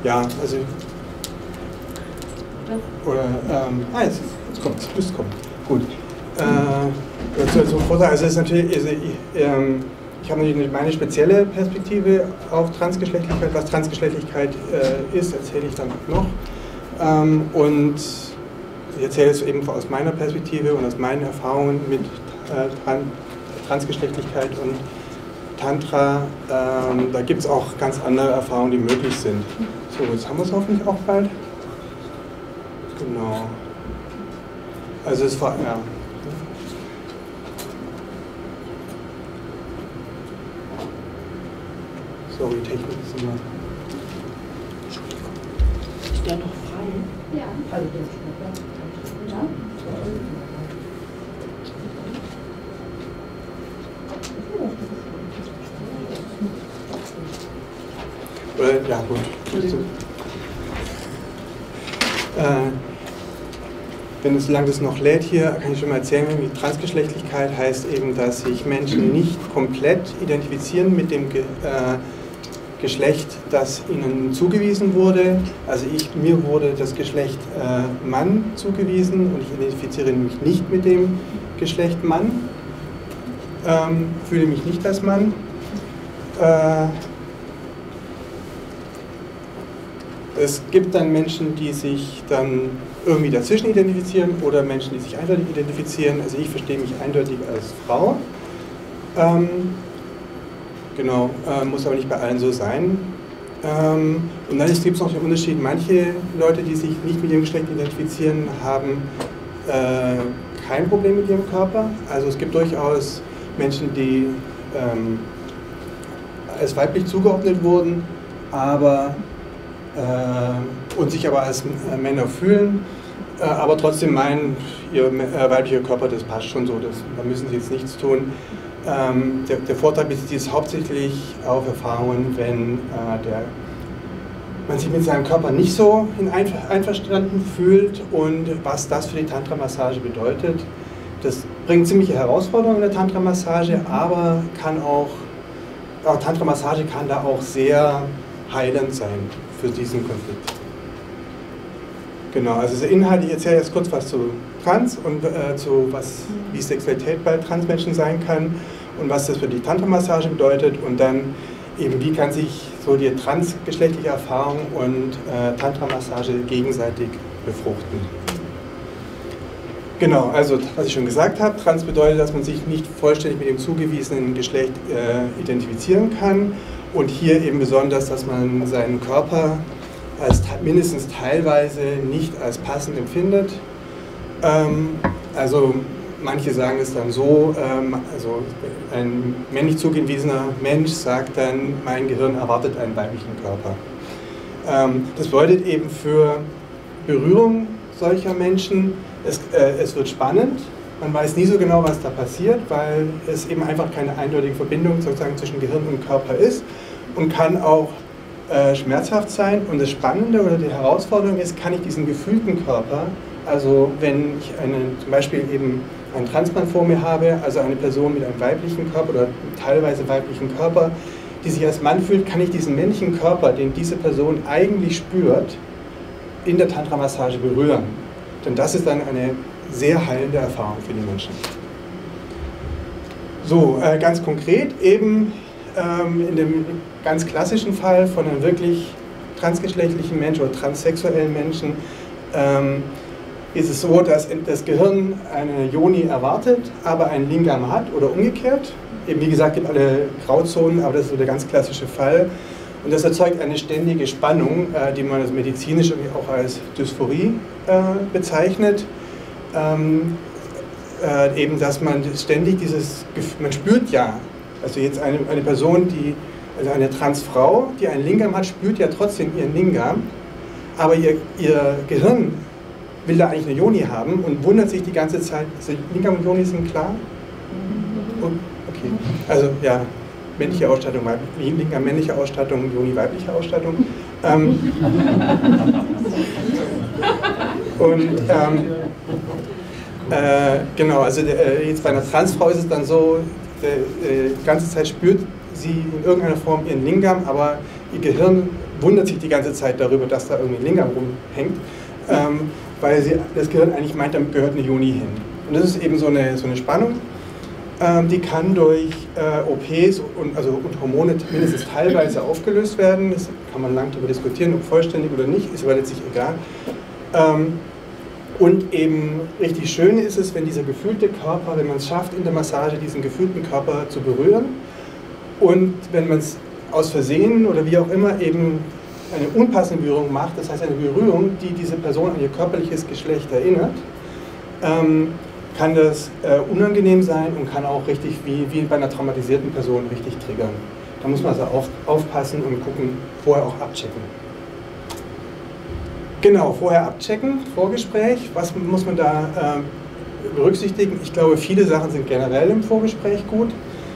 ja, also oder jetzt kommt es, müsste kommen. Gut. Zum Vorteil, also es ist natürlich, ich habe natürlich meine spezielle Perspektive auf Transgeschlechtlichkeit. Was Transgeschlechtlichkeit ist, erzähle ich dann noch. Und ich erzähle es eben aus meiner Perspektive und aus meinen Erfahrungen mit Transgeschlechtlichkeit und Tantra. Da gibt es auch ganz andere Erfahrungen, die möglich sind. So, jetzt haben wir es hoffentlich auch bald. Genau. Also es war, ja. Sorry, Technik ist immer. Entschuldigung. Ist der noch frei? Ja. Also der ist Ja. Ja, gut. Solange das noch lädt hier, kann ich schon mal erzählen, wie Transgeschlechtlichkeit heißt eben, dass sich Menschen nicht komplett identifizieren mit dem Geschlecht, das ihnen zugewiesen wurde. Also mir wurde das Geschlecht Mann zugewiesen und ich identifiziere mich nicht mit dem Geschlecht Mann, fühle mich nicht als Mann. Es gibt dann Menschen, die sich dann irgendwie dazwischen identifizieren oder Menschen, die sich eindeutig identifizieren. Also ich verstehe mich eindeutig als Frau. Genau, muss aber nicht bei allen so sein. Und dann gibt es noch den Unterschied, manche Leute, die sich nicht mit ihrem Geschlecht identifizieren, haben kein Problem mit ihrem Körper. Also es gibt durchaus Menschen, die als weiblich zugeordnet wurden, und sich aber als Männer fühlen, aber trotzdem meinen, ihr weiblicher Körper, das passt schon so, da müssen sie jetzt nichts tun. Der Vorteil bezieht sich hauptsächlich auf Erfahrungen, wenn man sich mit seinem Körper nicht so einverstanden fühlt und was das für die Tantra-Massage bedeutet. Das bringt ziemliche Herausforderungen in der Tantra-Massage, aber Tantra-Massage kann da auch sehr heilend sein für diesen Konflikt. Genau, also der Inhalt, ich erzähle jetzt kurz was zu Trans und wie Sexualität bei Transmenschen sein kann und was das für die Tantra-Massage bedeutet und dann eben, wie kann sich so die transgeschlechtliche Erfahrung und Tantra-Massage gegenseitig befruchten. Genau, also was ich schon gesagt habe, Trans bedeutet, dass man sich nicht vollständig mit dem zugewiesenen Geschlecht identifizieren kann. Und hier eben besonders, dass man seinen Körper als mindestens teilweise nicht als passend empfindet. Also manche sagen es dann so, also ein männlich zugewiesener Mensch sagt dann, mein Gehirn erwartet einen weiblichen Körper. Das bedeutet eben für Berührung solcher Menschen, es wird spannend. Man weiß nie so genau, was da passiert, weil es eben einfach keine eindeutige Verbindung sozusagen zwischen Gehirn und Körper ist und kann auch schmerzhaft sein. Und das Spannende oder die Herausforderung ist, kann ich diesen gefühlten Körper, also wenn ich zum Beispiel eben einen Transmann vor mir habe, also eine Person mit einem weiblichen Körper oder teilweise weiblichen Körper, die sich als Mann fühlt, kann ich diesen männlichen Körper, den diese Person eigentlich spürt, in der Tantra-Massage berühren. Denn das ist dann eine sehr heilende Erfahrung für die Menschen. So, ganz konkret eben in dem ganz klassischen Fall von einem wirklich transgeschlechtlichen Menschen oder transsexuellen Menschen ist es so, dass das Gehirn eine Yoni erwartet, aber ein Lingam hat oder umgekehrt. Eben wie gesagt, gibt alle Grauzonen, aber das ist so der ganz klassische Fall. Und das erzeugt eine ständige Spannung, die man also medizinisch auch als Dysphorie bezeichnet. Eben, dass man ständig man spürt ja, also jetzt eine Person, also eine Transfrau, die ein Lingam hat, spürt ja trotzdem ihren Lingam, aber ihr Gehirn will da eigentlich eine Yoni haben und wundert sich die ganze Zeit. Also Lingam und Yoni sind klar? Okay, also ja, männliche Ausstattung, Lingam männliche Ausstattung, Yoni weibliche Ausstattung. Genau, also jetzt bei einer Transfrau ist es dann so, die ganze Zeit spürt sie in irgendeiner Form ihren Lingam, aber ihr Gehirn wundert sich die ganze Zeit darüber, dass da irgendwie ein Lingam rumhängt, weil das Gehirn eigentlich meint, da gehört eine Joni hin. Und das ist eben so eine Spannung, die kann durch OPs und Hormone mindestens teilweise aufgelöst werden. Das kann man lang darüber diskutieren, ob vollständig oder nicht, ist aber letztlich egal. Und eben richtig schön ist es, wenn dieser gefühlte Körper, wenn man es schafft, in der Massage diesen gefühlten Körper zu berühren und wenn man es aus Versehen oder wie auch immer eben eine unpassende Berührung macht, das heißt eine Berührung, die diese Person an ihr körperliches Geschlecht erinnert, kann das unangenehm sein und kann auch richtig, wie bei einer traumatisierten Person, richtig triggern. Da muss man also aufpassen und gucken, vorher auch abchecken. Genau, vorher abchecken, Vorgespräch, was muss man da berücksichtigen? Ich glaube, viele Sachen sind generell im Vorgespräch gut,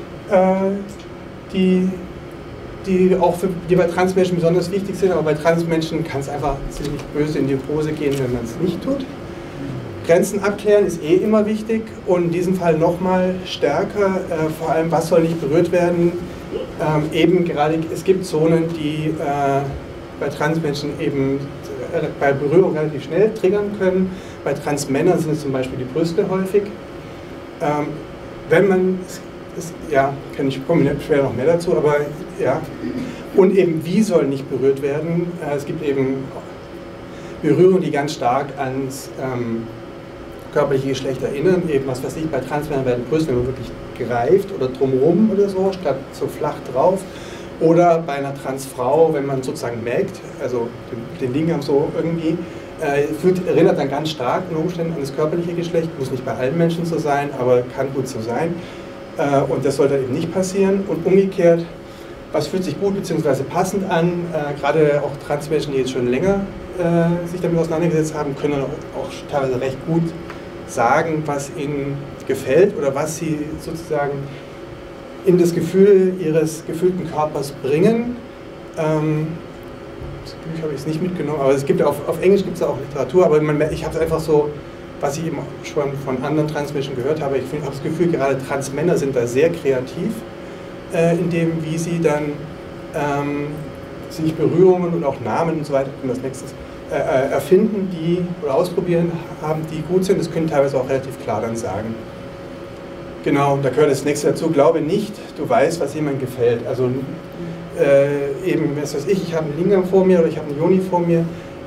die bei Transmenschen besonders wichtig sind, aber bei Transmenschen kann es einfach ziemlich böse in die Hose gehen, wenn man es nicht tut. Grenzen abklären ist eh immer wichtig und in diesem Fall nochmal stärker, vor allem was soll nicht berührt werden. Eben gerade, es gibt Zonen, die bei Transmenschen eben bei Berührung relativ schnell triggern können. Bei Transmännern sind es zum Beispiel die Brüste häufig. Wenn man, ja, ich komme später noch mehr dazu, aber ja. Und eben wie soll nicht berührt werden. Es gibt eben Berührungen, die ganz stark ans körperliche Geschlecht erinnern, eben was weiß ich, bei Transmännern werden Brüste, wenn man wirklich greift oder drumherum oder so, statt so flach drauf. Oder bei einer Transfrau, wenn man sozusagen melkt, also den Lingam so irgendwie, erinnert dann ganz stark unter Umständen an das körperliche Geschlecht, muss nicht bei allen Menschen so sein, aber kann gut so sein. Und das sollte eben nicht passieren. Und umgekehrt, was fühlt sich gut bzw. passend an, gerade auch Transmenschen, die jetzt schon länger sich damit auseinandergesetzt haben, können auch teilweise recht gut sagen, was ihnen gefällt oder was sie sozusagen in das Gefühl ihres gefühlten Körpers bringen. Das habe ich es nicht mitgenommen, aber es gibt auf Englisch gibt es auch Literatur, aber ich habe es einfach so, was ich eben schon von anderen Transmenschen gehört habe, ich habe das Gefühl, gerade Transmänner sind da sehr kreativ, in dem, wie sie dann sich Berührungen und auch Namen und so weiter, das nächstes erfinden, die oder ausprobieren haben, die gut sind. Das können teilweise auch relativ klar dann sagen. Genau, da gehört das nächste dazu. Glaube nicht, du weißt, was jemand gefällt. Also eben, was weiß ich habe einen Lingam vor mir oder ich habe eine Joni vor mir.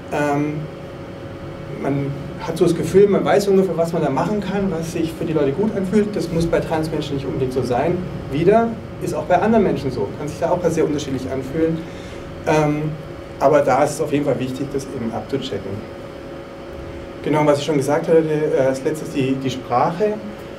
Man hat so das Gefühl, man weiß ungefähr, was man da machen kann, was sich für die Leute gut anfühlt. Das muss bei Transmenschen nicht unbedingt so sein. Wieder ist auch bei anderen Menschen so. Kann sich da auch sehr unterschiedlich anfühlen. Aber da ist es auf jeden Fall wichtig, das eben abzuchecken. Genau, was ich schon gesagt hatte, als letztes die Sprache.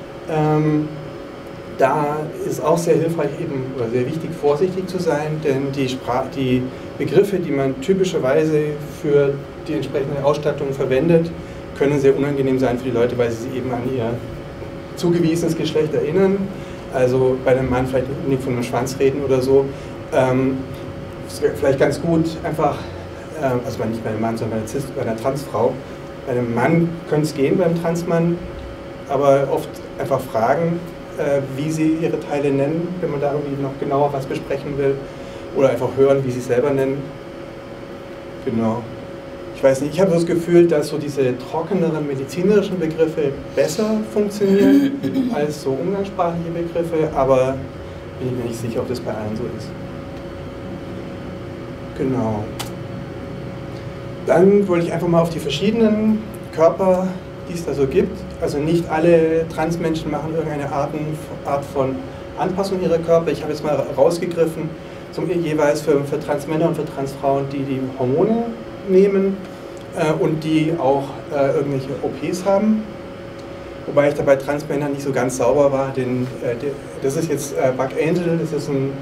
Da ist auch sehr hilfreich eben, oder sehr wichtig, vorsichtig zu sein, denn die Begriffe, die man typischerweise für die entsprechende Ausstattung verwendet, können sehr unangenehm sein für die Leute, weil sie sich eben an ihr zugewiesenes Geschlecht erinnern. Also bei einem Mann vielleicht nicht von einem Schwanz reden oder so. Vielleicht ganz gut einfach, also nicht bei einem Mann, sondern bei einer Transfrau. Bei einem Mann könnte es gehen, beim Transmann, aber oft einfach fragen, wie sie ihre Teile nennen, wenn man da irgendwie noch genauer was besprechen will. Oder einfach hören, wie sie es selber nennen. Genau. Ich weiß nicht, ich habe so das Gefühl, dass so diese trockeneren medizinischen Begriffe besser funktionieren als so umgangssprachliche Begriffe, aber bin ich mir nicht sicher, ob das bei allen so ist. Genau. Dann wollte ich einfach mal auf die verschiedenen Körper, die es da so gibt. Also nicht alle Transmenschen machen irgendeine Art von Anpassung ihrer Körper. Ich habe jetzt mal rausgegriffen, jeweils für Transmänner und für Transfrauen, die Hormone nehmen und die auch irgendwelche OPs haben. Wobei ich da bei Transmännern nicht so ganz sauber war, denn das ist jetzt Buck Angel, das ist ein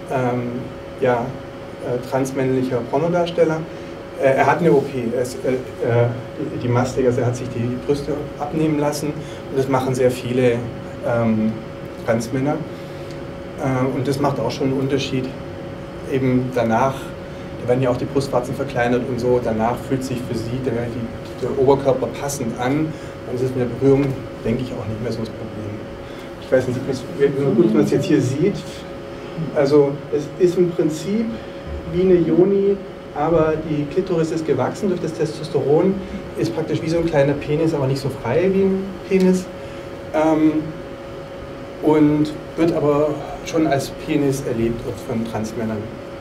transmännlicher Pornodarsteller. Er hat eine OP, die Mastik, also er hat sich die Brüste abnehmen lassen und das machen sehr viele Transmänner und das macht auch schon einen Unterschied. Eben danach, da werden ja auch die Brustwarzen verkleinert und so, danach fühlt sich für sie der Oberkörper passend an und es ist mit der Berührung, denke ich, auch nicht mehr so das Problem. Ich weiß nicht, wie gut man es jetzt hier sieht, also es ist im Prinzip wie eine Joni, aber die Klitoris ist gewachsen durch das Testosteron, ist praktisch wie so ein kleiner Penis, aber nicht so frei wie ein Penis. Und wird aber schon als Penis erlebt von Transmännern.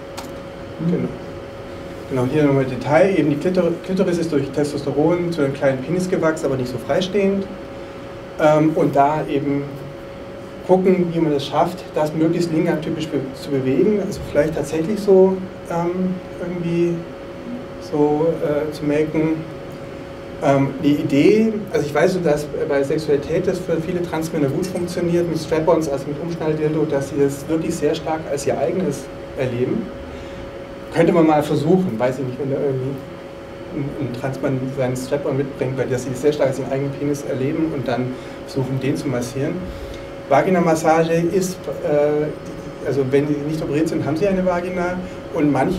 Genau, hier nochmal Detail, eben die Klitoris ist durch Testosteron zu einem kleinen Penis gewachsen, aber nicht so freistehend. Und da eben gucken, wie man es schafft, das möglichst lingam-typisch zu bewegen, also vielleicht tatsächlich so irgendwie so zu melken. Die Idee, also ich weiß, dass bei Sexualität das für viele Transmänner gut funktioniert, mit Strap-ons, also mit Umschnalldildo, dass sie das wirklich sehr stark als ihr eigenes erleben. Könnte man mal versuchen, weiß ich nicht, wenn da irgendwie ein Transmann seinen Strap-on mitbringt, weil sie sehr stark als ihren eigenen Penis erleben und dann versuchen, den zu massieren. Vagina-Massage ist, also wenn sie nicht operiert sind, haben sie eine Vagina und manche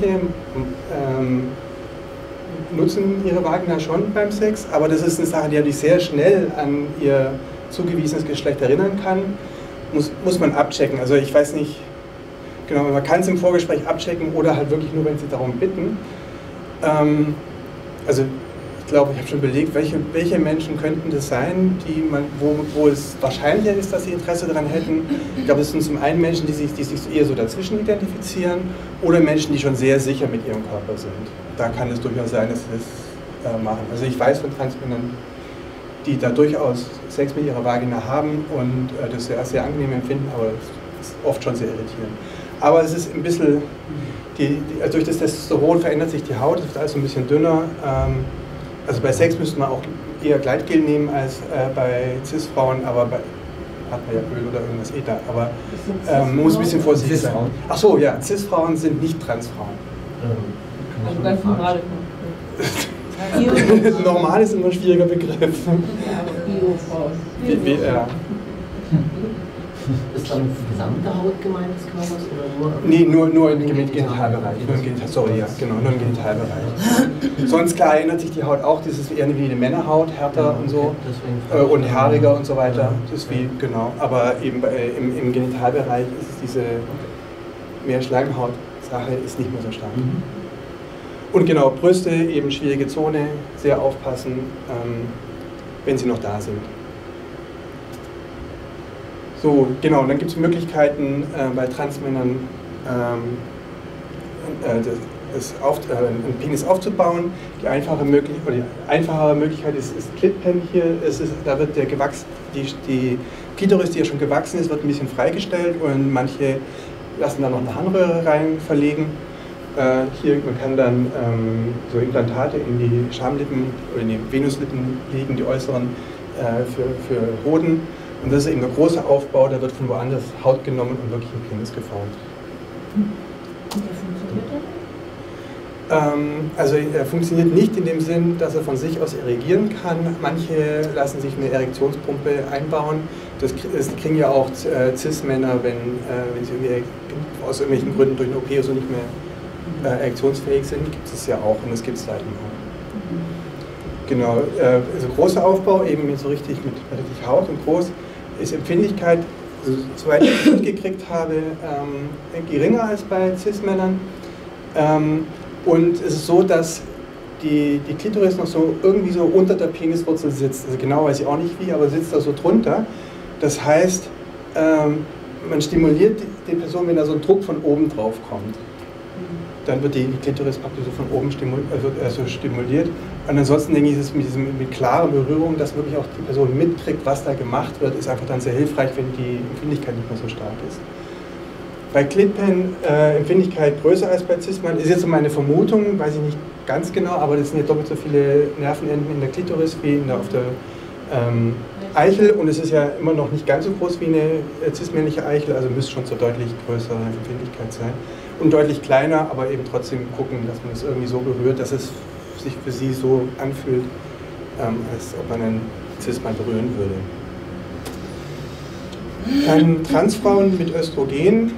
nutzen ihre Vagina schon beim Sex, aber das ist eine Sache, die sehr schnell an ihr zugewiesenes Geschlecht erinnern kann. Muss man abchecken. Also ich weiß nicht, genau, man kann es im Vorgespräch abchecken oder halt wirklich nur, wenn sie darum bitten. Also ich glaube, ich habe schon belegt, welche Menschen könnten das sein, wo es wahrscheinlicher ist, dass sie Interesse daran hätten. Ich glaube, es sind zum einen Menschen, die sich eher so dazwischen identifizieren oder Menschen, die schon sehr sicher mit ihrem Körper sind. Da kann es durchaus sein, dass sie das machen. Also ich weiß von Transmännern, die da durchaus Sex mit ihrer Vagina haben und das sehr, sehr angenehm empfinden, aber es ist oft schon sehr irritierend. Aber es ist ein bisschen, also durch das Testosteron verändert sich die Haut, es wird alles ein bisschen dünner. Also bei Sex müsste man auch eher Gleitgel nehmen als bei Cis-Frauen, aber hat man ja Öl oder irgendwas da. Aber man muss ein bisschen vorsichtig sein. Ach so, ja, Cis-Frauen sind nicht Transfrauen. Also ganz normale. Normal ist immer ein schwieriger Begriff. Bio-Frauen. Ja. Ist dann die gesamte Haut gemeint des Körpers oder nur? Nee, nur im Genitalbereich. Sorry, ja, genau, nur im Genitalbereich. Sonst klar erinnert sich die Haut auch, das ist eher wie eine Männerhaut, härter und so und haariger und so weiter. Das ist wie, genau. Aber eben im Genitalbereich ist es diese mehr Schleimhaut-Sache ist nicht mehr so stark. Und genau, Brüste, eben schwierige Zone, sehr aufpassen, wenn sie noch da sind. So, genau, und dann gibt es Möglichkeiten bei Transmännern, einen Penis aufzubauen. Die einfachere Möglichkeit ist Clitpen hier. Da wird die Klitoris, die ja schon gewachsen ist, wird ein bisschen freigestellt und manche lassen da noch eine Harnröhre rein verlegen. Hier, man kann dann so Implantate in die Schamlippen oder in die Venuslippen legen, die äußeren für Hoden. Und das ist eben der große Aufbau, da wird von woanders Haut genommen und wirklich ein Penis geformt. Und wie funktioniert der? Also er funktioniert nicht in dem Sinn, dass er von sich aus erigieren kann. Manche lassen sich eine Erektionspumpe einbauen. Das kriegen ja auch Cis-Männer, wenn sie irgendwie aus irgendwelchen Gründen durch eine OP oder so nicht mehr erektionsfähig sind, gibt es ja auch und das gibt es da eben auch. Genau, also großer Aufbau, eben so richtig mit richtig Haut und groß, ist Empfindlichkeit, also, soweit ich es mitgekriegt habe, geringer als bei Cis-Männern. Und es ist so, dass die Klitoris noch so irgendwie so unter der Peniswurzel sitzt. Also genau weiß ich auch nicht wie, aber sitzt da so drunter. Das heißt, man stimuliert die Person, wenn da so ein Druck von oben drauf kommt. Dann wird die Klitoris praktisch so von oben stimuliert. Und ansonsten denke ich, ist es mit klarer Berührung, dass wirklich auch die Person mitkriegt, was da gemacht wird, ist einfach dann sehr hilfreich, wenn die Empfindlichkeit nicht mehr so stark ist. Bei Clitpen Empfindlichkeit größer als bei Cis-Männern, ist jetzt so meine Vermutung, weiß ich nicht ganz genau, aber das sind ja doppelt so viele Nervenenden in der Klitoris wie auf der Eichel und es ist ja immer noch nicht ganz so groß wie eine cis-männliche Eichel, also müsste schon zur deutlich größeren Empfindlichkeit sein. Und deutlich kleiner, aber eben trotzdem gucken, dass man es irgendwie so berührt, dass es sich für sie so anfühlt, als ob man einen Cis-Mann berühren würde. Dann Transfrauen mit Östrogen,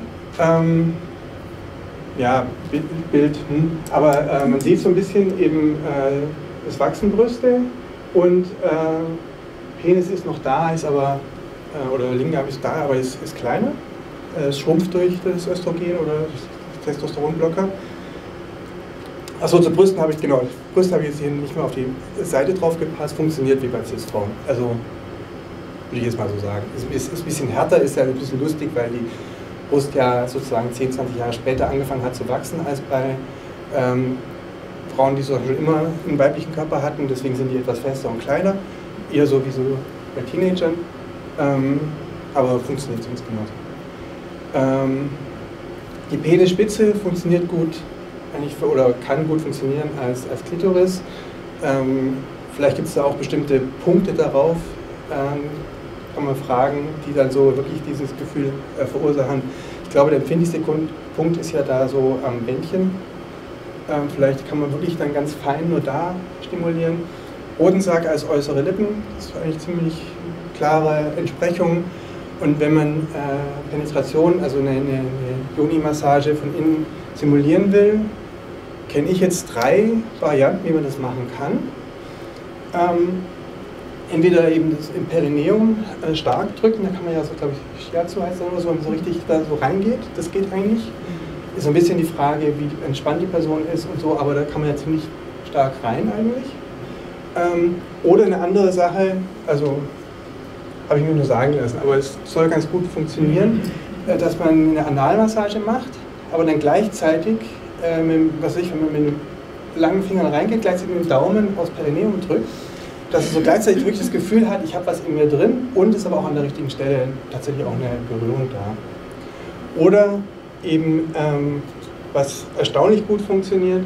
ja, Bild, aber man sieht so ein bisschen eben, es wachsen Brüste und Penis ist noch da, ist aber, oder Lingam ist da, aber ist kleiner. Es schrumpft durch das Östrogen oder Testosteronblocker. Achso, zu Brüsten habe ich, genau, Brüste habe ich jetzt hier nicht mehr auf die Seite drauf gepasst, funktioniert wie bei Cis-Frauen. Also, würde ich jetzt mal so sagen. Ist ein bisschen härter, ist ja ein bisschen lustig, weil die Brust ja sozusagen 10, 20 Jahre später angefangen hat zu wachsen als bei Frauen, die so schon immer einen weiblichen Körper hatten, deswegen sind die etwas fester und kleiner, eher so wie so bei Teenagern, aber funktioniert sonst genauso. Die Penisspitze funktioniert gut, eigentlich oder kann gut funktionieren als Klitoris. Vielleicht gibt es da auch bestimmte Punkte darauf, kann man fragen, die dann so wirklich dieses Gefühl verursachen. Ich glaube, der empfindlichste Punkt ist ja da so am Bändchen. Vielleicht kann man wirklich dann ganz fein nur da stimulieren. Hodensack als äußere Lippen, das ist eigentlich ziemlich klare Entsprechung. Und wenn man Penetration, also eine Yoni-Massage von innen simulieren will, kenne ich jetzt 3 Varianten, wie man das machen kann. Entweder eben das im Perineum stark drücken, da kann man ja so, glaube ich, Shiatsu heißt das oder so, wenn man so richtig da so reingeht, das geht eigentlich. Ist so ein bisschen die Frage, wie entspannt die Person ist und so, aber da kann man ja ziemlich stark rein eigentlich. Oder eine andere Sache, also habe ich mir nur sagen lassen, aber es soll ganz gut funktionieren, dass man eine Analmassage macht, aber dann gleichzeitig, was weiß ich, wenn man mit einem langen Finger reingeht, gleichzeitig mit dem Daumen aufs Perineum drückt, dass es so gleichzeitig wirklich das Gefühl hat, ich habe was in mir drin und ist aber auch an der richtigen Stelle tatsächlich auch eine Berührung da. Oder eben, was erstaunlich gut funktioniert,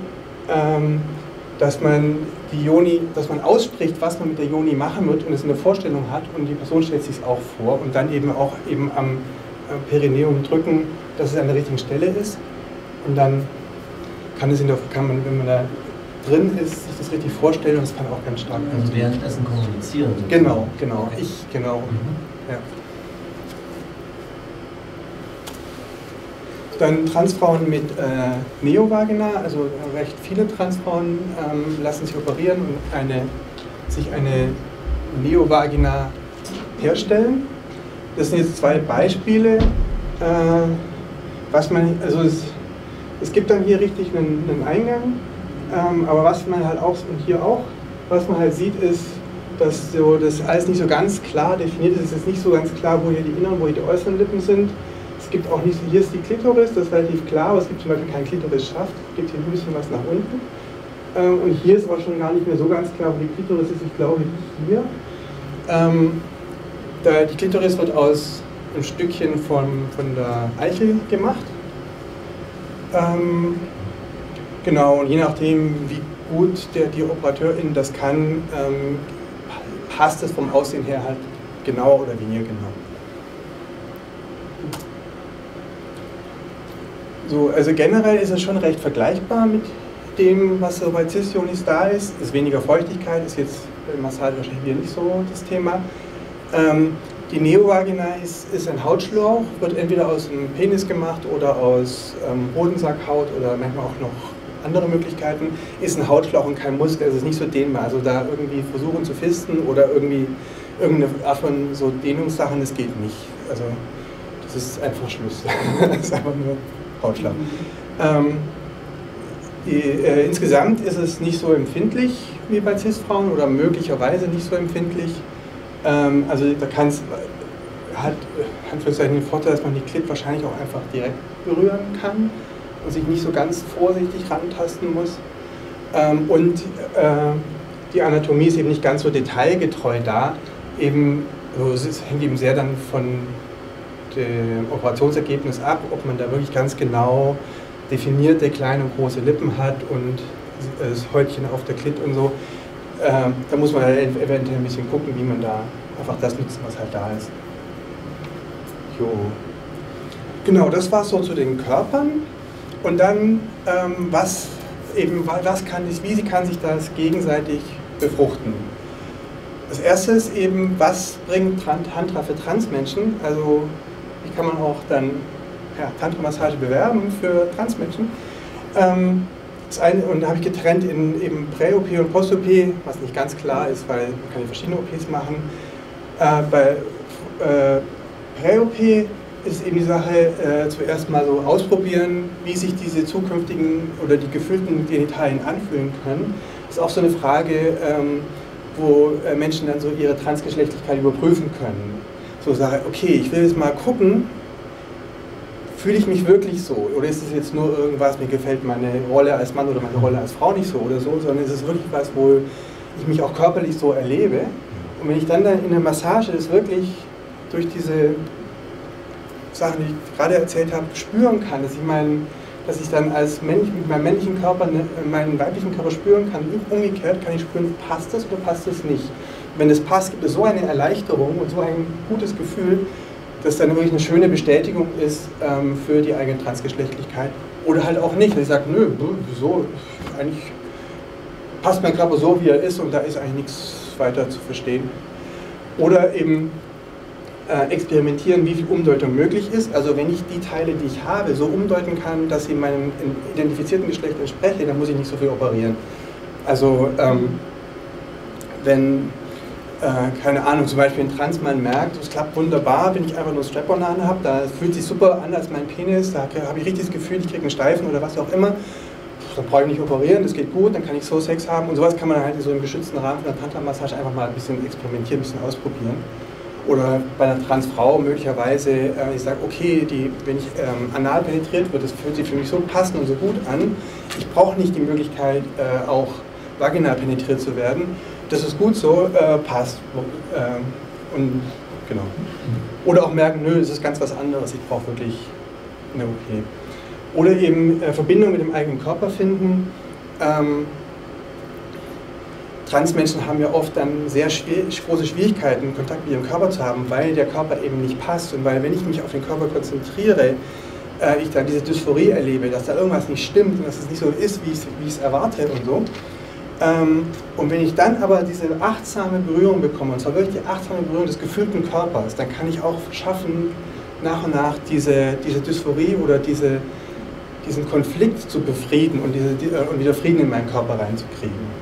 dass man die Yoni, dass man ausspricht, was man mit der Yoni machen wird und es eine Vorstellung hat und die Person stellt sich es auch vor und dann eben auch eben am Perineum drücken, dass es an der richtigen Stelle ist und dann kann man, wenn man da drin ist, sich das richtig vorstellen und das kann auch ganz stark sein. Also währenddessen kommunizieren. Genau. Okay. Ja. Dann Transfrauen mit Neovagina, also recht viele Transfrauen lassen sich operieren und sich eine Neovagina herstellen. Das sind jetzt 2 Beispiele, es gibt dann hier richtig einen Eingang, aber was man halt auch, und hier auch, was man halt sieht ist, dass so das alles nicht so ganz klar definiert ist. Es ist nicht so ganz klar, wo hier die inneren, wo hier die äußeren Lippen sind. Es gibt auch nicht, hier ist die Klitoris, das ist relativ klar, aber es gibt zum Beispiel keinen Klitorisschaft, es gibt hier ein bisschen was nach unten. Und hier ist auch schon gar nicht mehr so ganz klar, wo die Klitoris ist, ich glaube hier. Die Klitoris wird aus einem Stückchen von der Eichel gemacht. Genau, und je nachdem, wie gut die Operateurin das kann, passt es vom Aussehen her halt genauer oder weniger genau. So, also generell ist es schon recht vergleichbar mit dem, was so bei Cis-Yonis da ist. Ist weniger Feuchtigkeit, ist jetzt bei Massage wahrscheinlich wieder nicht so das Thema. Die Neovagina ist ein Hautschlauch, wird entweder aus dem Penis gemacht oder aus Hodensackhaut oder manchmal auch noch andere Möglichkeiten. Ist ein Hautschlauch und kein Muskel, es ist nicht so dehnbar. Also da irgendwie versuchen zu fisten oder irgendwie irgendeine Art von so Dehnungssachen, das geht nicht. Also das ist einfach Schluss. Das ist einfach nur Hautschlauch. Insgesamt ist es nicht so empfindlich wie bei Cis-Frauen oder möglicherweise nicht so empfindlich. Also da kann es, hat den Vorteil, dass man die Klit wahrscheinlich auch einfach direkt berühren kann und sich nicht so ganz vorsichtig rantasten muss. Und die Anatomie ist eben nicht ganz so detailgetreu da. Es hängt eben sehr dann von dem Operationsergebnis ab, ob man da wirklich ganz genau definierte kleine und große Lippen hat und das Häutchen auf der Klit und so. Da muss man halt eventuell ein bisschen gucken, wie man da einfach das nutzt, was halt da ist. Jo. Genau, das war so zu den Körpern. Und dann, wie kann sich das gegenseitig befruchten? Das erste ist eben, was bringt Tantra für Transmenschen? Also, wie kann man auch dann Tantra-Massage bewerben für Transmenschen? Und da habe ich getrennt in eben Prä-OP und Post-OP, was nicht ganz klar ist, weil man kann ja verschiedene OPs machen. Bei Prä-OP ist eben die Sache, zuerst mal so ausprobieren, wie sich diese zukünftigen oder die gefüllten Genitalien anfühlen können. Das ist auch so eine Frage, wo Menschen dann so ihre Transgeschlechtlichkeit überprüfen können. So sagen, okay, ich will jetzt mal gucken, fühle ich mich wirklich so? Oder ist es jetzt nur irgendwas, mir gefällt meine Rolle als Mann oder meine Rolle als Frau nicht so oder so, sondern ist es wirklich was, wo ich mich auch körperlich so erlebe? Und wenn ich dann in der Massage das wirklich durch diese Sachen, die ich gerade erzählt habe, spüren kann, dass ich dann als mit meinem männlichen Körper meinen weiblichen Körper spüren kann, umgekehrt kann ich spüren, passt das oder passt das nicht? Wenn das passt, gibt es so eine Erleichterung und so ein gutes Gefühl, dass dann wirklich eine schöne Bestätigung ist für die eigene Transgeschlechtlichkeit. Oder halt auch nicht, dass ich sage, nö, wieso, eigentlich passt mein Körper so, wie er ist und da ist eigentlich nichts weiter zu verstehen. Oder eben experimentieren, wie viel Umdeutung möglich ist. Also wenn ich die Teile, die ich habe, so umdeuten kann, dass sie meinem identifizierten Geschlecht entsprechen, dann muss ich nicht so viel operieren. Also wenn, keine Ahnung, zum Beispiel ein Transmann merkt, es klappt wunderbar, wenn ich einfach nur ein Strap-on habe, da fühlt sich super an als mein Penis, da habe ich richtig das Gefühl, ich kriege einen Steifen oder was auch immer, dann brauche ich nicht operieren, das geht gut, dann kann ich so Sex haben und sowas kann man halt in so einem geschützten Rahmen von der Tantra-Massage einfach mal ein bisschen experimentieren, ein bisschen ausprobieren. Oder bei einer Transfrau möglicherweise, ich sage, okay, wenn ich anal penetriert wird, das fühlt sich für mich so passend und so gut an, ich brauche nicht die Möglichkeit, auch vaginal penetriert zu werden, das ist gut so, passt. Und genau. Oder auch merken, nö, es ist ganz was anderes, ich brauche wirklich eine OP. Oder eben Verbindung mit dem eigenen Körper finden. Transmenschen haben ja oft dann sehr große Schwierigkeiten, Kontakt mit ihrem Körper zu haben, weil der Körper eben nicht passt und weil, wenn ich mich auf den Körper konzentriere, ich dann diese Dysphorie erlebe, dass da irgendwas nicht stimmt und dass es nicht so ist, wie ich es erwarte und so. Und wenn ich dann aber diese achtsame Berührung bekomme, und zwar wirklich die achtsame Berührung des gefühlten Körpers, dann kann ich auch schaffen, nach und nach diese Dysphorie oder diesen Konflikt zu befrieden und wieder Frieden in meinen Körper reinzukriegen.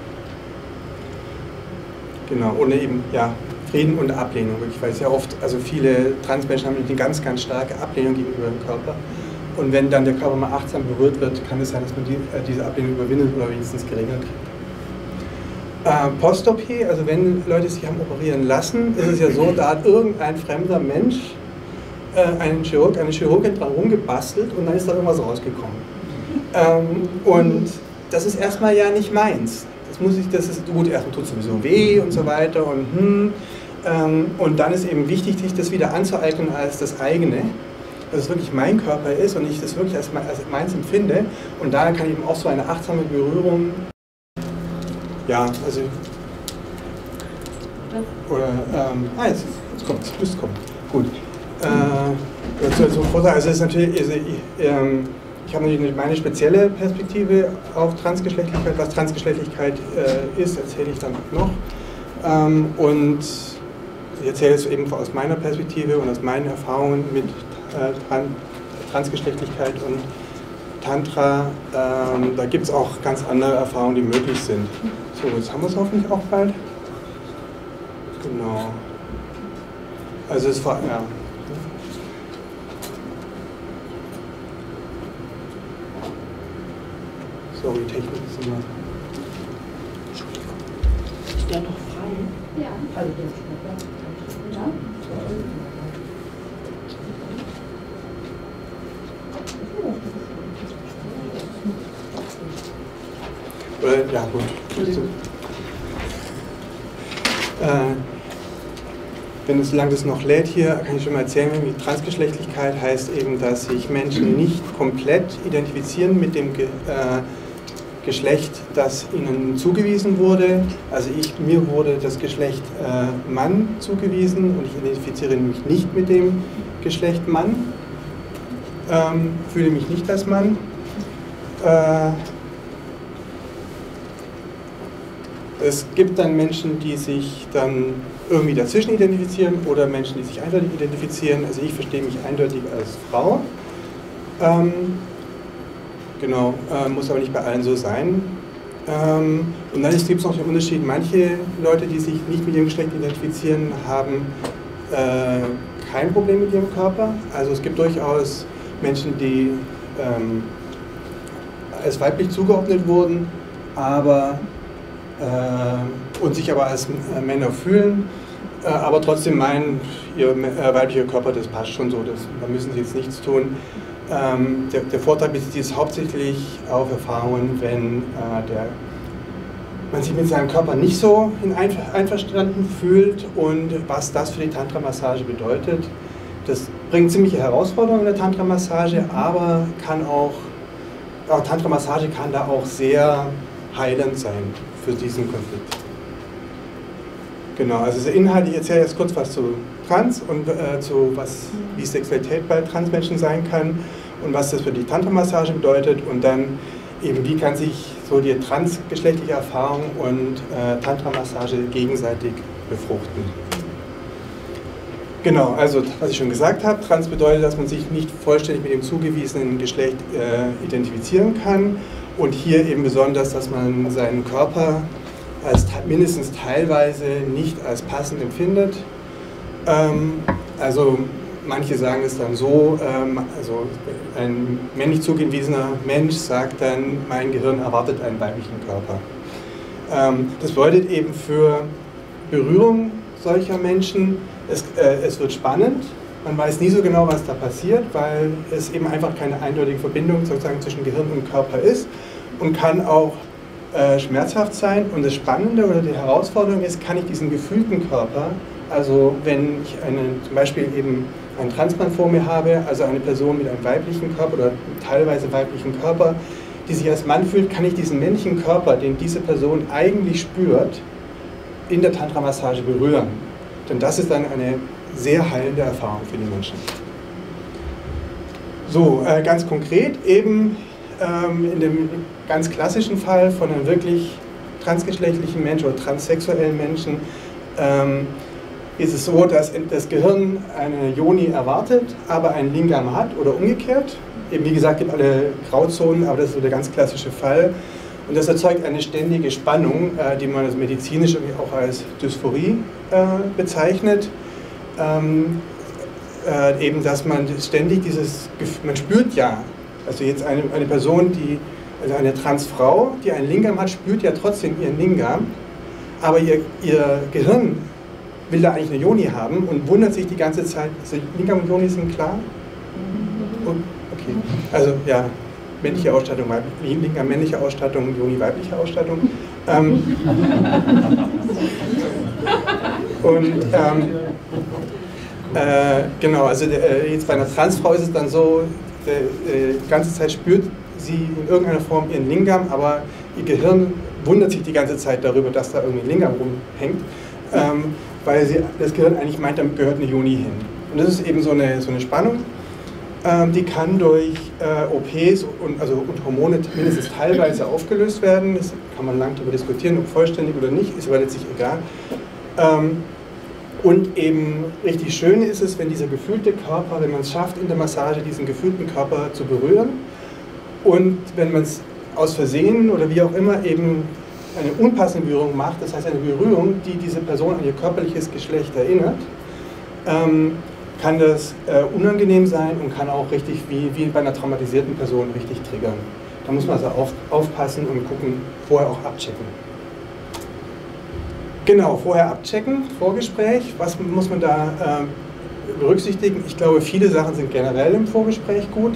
Genau, und eben, ja, Frieden und Ablehnung, wirklich, weil sehr oft, also viele Transmenschen haben eine ganz, ganz starke Ablehnung gegenüber dem Körper. Und wenn dann der Körper mal achtsam berührt wird, kann es sein, dass man diese Ablehnung überwindet oder wenigstens geregelt kriegt. Post-OP, also wenn Leute sich haben operieren lassen, ist es ja so, da hat irgendein fremder Mensch, ein Chirurg, eine Chirurgin dran rumgebastelt und dann ist da irgendwas rausgekommen. Und das ist erstmal ja nicht meins. Das ist gut, erstmal tut es sowieso weh und so weiter und dann ist eben wichtig, sich das wieder anzueignen als das eigene, dass es wirklich mein Körper ist und ich das wirklich als meins empfinde und da kann eben auch so eine achtsame Berührung, ja, also, oder, jetzt kommt es, müsste kommen, gut. Also es ist natürlich, ich habe natürlich meine spezielle Perspektive auf Transgeschlechtlichkeit. Was Transgeschlechtlichkeit ist, erzähle ich dann noch. Und ich erzähle es eben aus meiner Perspektive und aus meinen Erfahrungen mit Transgeschlechtlichkeit und Tantra. Da gibt es auch ganz andere Erfahrungen, die möglich sind. So, jetzt haben wir es hoffentlich auch bald. Genau. Also es war, ja. Sorry, Technik ist immer. Entschuldigung. Ist der noch frei? Ja. Also der ist Ja. Oder, ja, gut. Solange das noch lädt hier, kann ich schon mal erzählen, wie Transgeschlechtlichkeit heißt eben, dass sich Menschen nicht komplett identifizieren mit dem Geschlecht, das ihnen zugewiesen wurde. Also mir wurde das Geschlecht Mann zugewiesen und ich identifiziere mich nicht mit dem Geschlecht Mann, fühle mich nicht als Mann. Es gibt dann Menschen, die sich dann irgendwie dazwischen identifizieren oder Menschen, die sich eindeutig identifizieren. Also ich verstehe mich eindeutig als Frau. Genau, muss aber nicht bei allen so sein. Und dann gibt es noch den Unterschied, manche Leute, die sich nicht mit ihrem Geschlecht identifizieren, haben kein Problem mit ihrem Körper. Also es gibt durchaus Menschen, die als weiblich zugeordnet wurden, und sich aber als Männer fühlen, aber trotzdem meinen, ihr weiblicher Körper, das passt schon so, da müssen sie jetzt nichts tun. Der Vorteil bezieht sich hauptsächlich auf Erfahrungen, wenn man sich mit seinem Körper nicht so einverstanden fühlt und was das für die Tantra-Massage bedeutet. Das bringt ziemliche Herausforderungen in der Tantra-Massage, aber Tantra-Massage kann da auch sehr heilend sein für diesen Konflikt. Genau, also inhaltlich erzähle ich jetzt kurz was zu Trans und wie Sexualität bei Transmenschen sein kann und was das für die Tantra-Massage bedeutet und dann eben wie kann sich so die transgeschlechtliche Erfahrung und Tantra-Massage gegenseitig befruchten. Genau, also was ich schon gesagt habe, Trans bedeutet, dass man sich nicht vollständig mit dem zugewiesenen Geschlecht identifizieren kann und hier eben besonders, dass man seinen Körper als mindestens teilweise nicht als passend empfindet. Also manche sagen es dann so, also ein männlich zugewiesener Mensch sagt dann, mein Gehirn erwartet einen weiblichen Körper. Das bedeutet eben für Berührung solcher Menschen, es wird spannend, man weiß nie so genau, was da passiert, weil es eben einfach keine eindeutige Verbindung sozusagen zwischen Gehirn und Körper ist und kann auch schmerzhaft sein. Und das Spannende oder die Herausforderung ist, kann ich diesen gefühlten Körper, also wenn ich zum Beispiel eben einen Transmann vor mir habe, also eine Person mit einem weiblichen Körper oder teilweise weiblichen Körper, die sich als Mann fühlt, kann ich diesen männlichen Körper, den diese Person eigentlich spürt, in der Tantra-Massage berühren. Denn das ist dann eine sehr heilende Erfahrung für die Menschen. So, ganz konkret eben in dem ganz klassischen Fall von einem wirklich transgeschlechtlichen Menschen oder transsexuellen Menschen ist es so, dass das Gehirn eine Yoni erwartet, aber ein Lingam hat oder umgekehrt. Eben wie gesagt, gibt alle Grauzonen, aber das ist so der ganz klassische Fall. Und das erzeugt eine ständige Spannung, die man also medizinisch auch als Dysphorie bezeichnet. Eben, dass man ständig man spürt ja, also jetzt eine Person, also eine Transfrau, die ein Lingam hat, spürt ja trotzdem ihren Lingam, aber ihr Gehirn will da eigentlich eine Yoni haben und wundert sich die ganze Zeit. Also Lingam und Yoni sind klar? Okay, also ja, männliche Ausstattung, Lingam männliche Ausstattung, Yoni weibliche Ausstattung. Genau, also jetzt bei einer Transfrau ist es dann so, die ganze Zeit spürt sie in irgendeiner Form ihren Lingam, aber ihr Gehirn wundert sich die ganze Zeit darüber, dass da irgendwie ein Lingam rumhängt, weil das Gehirn eigentlich meint, damit gehört eine Yoni hin. Und das ist eben so eine Spannung, die kann durch OPs und Hormone mindestens teilweise aufgelöst werden. Das kann man lang darüber diskutieren, ob vollständig oder nicht, ist aber letztlich egal. Und eben richtig schön ist es, wenn dieser gefühlte Körper, wenn man es schafft, in der Massage diesen gefühlten Körper zu berühren und wenn man es aus Versehen oder wie auch immer eben eine unpassende Berührung macht, das heißt eine Berührung, die diese Person an ihr körperliches Geschlecht erinnert, kann das unangenehm sein und kann auch richtig, wie bei einer traumatisierten Person, richtig triggern. Da muss man also aufpassen und gucken, vorher auch abchecken. Genau, vorher abchecken, Vorgespräch, was muss man da berücksichtigen? Ich glaube, viele Sachen sind generell im Vorgespräch gut,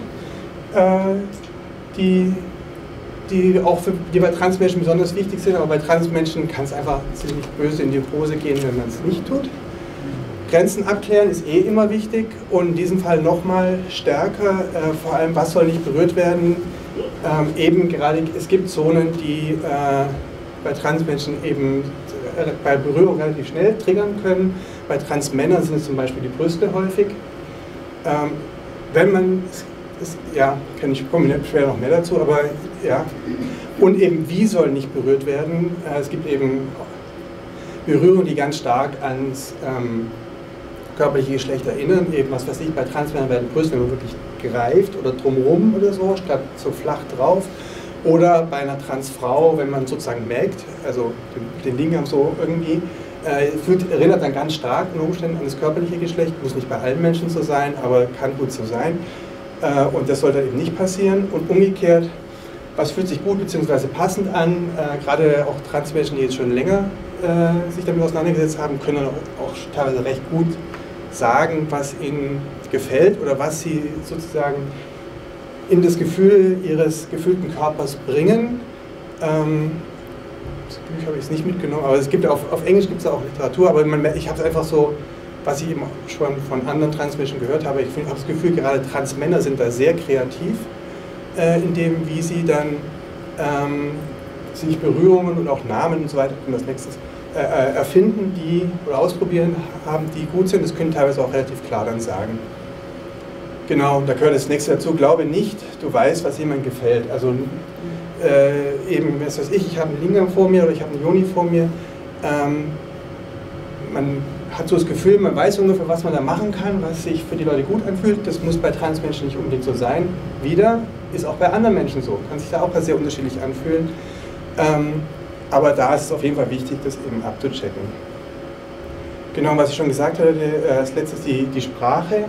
die bei Transmenschen besonders wichtig sind, aber bei Transmenschen kann es einfach ziemlich böse in die Hose gehen, wenn man es nicht tut. Grenzen abklären ist immer wichtig und in diesem Fall nochmal stärker, vor allem was soll nicht berührt werden. Eben gerade, es gibt Zonen, die bei Transmenschen eben bei Berührung relativ schnell triggern können. Bei Transmännern sind es zum Beispiel die Brüste häufig. Wenn man, ich komme später noch mehr dazu, aber ja. Und eben wie soll nicht berührt werden. Es gibt eben Berührungen, die ganz stark ans körperliche Geschlecht erinnern. Eben, was weiß ich, bei Transmännern werden Brüste, wenn man wirklich greift oder drumherum oder so, statt so flach drauf. Oder bei einer Transfrau, wenn man sozusagen melkt, also den Lingam so irgendwie, erinnert dann ganz stark unter Umständen an das körperliche Geschlecht, muss nicht bei allen Menschen so sein, aber kann gut so sein. Und das sollte eben nicht passieren. Und umgekehrt, was fühlt sich gut bzw. passend an, gerade auch Transmenschen, die jetzt schon länger sich damit auseinandergesetzt haben, können auch teilweise recht gut sagen, was ihnen gefällt oder was sie sozusagen in das Gefühl ihres gefühlten Körpers bringen. Das Buch habe ich es nicht mitgenommen, aber es gibt auf Englisch gibt es auch Literatur, aber ich habe es einfach so, was ich eben schon von anderen Transmenschen gehört habe, ich habe das Gefühl, gerade Transmänner sind da sehr kreativ, in dem, wie sie dann sich Berührungen und auch Namen und so weiter, und das nächstes erfinden, die oder ausprobieren haben, die gut sind. Das können teilweise auch relativ klar dann sagen. Genau, da gehört das nächste dazu. Glaube nicht, du weißt, was jemand gefällt. Also eben, was weiß ich habe einen Lingam vor mir oder ich habe einen Yoni vor mir. Man hat so das Gefühl, man weiß ungefähr, was man da machen kann, was sich für die Leute gut anfühlt. Das muss bei Transmenschen nicht unbedingt so sein. Wieder ist auch bei anderen Menschen so. Kann sich da auch sehr unterschiedlich anfühlen. Aber da ist es auf jeden Fall wichtig, das eben abzuchecken. Genau, was ich schon gesagt hatte, als letztes die Sprache.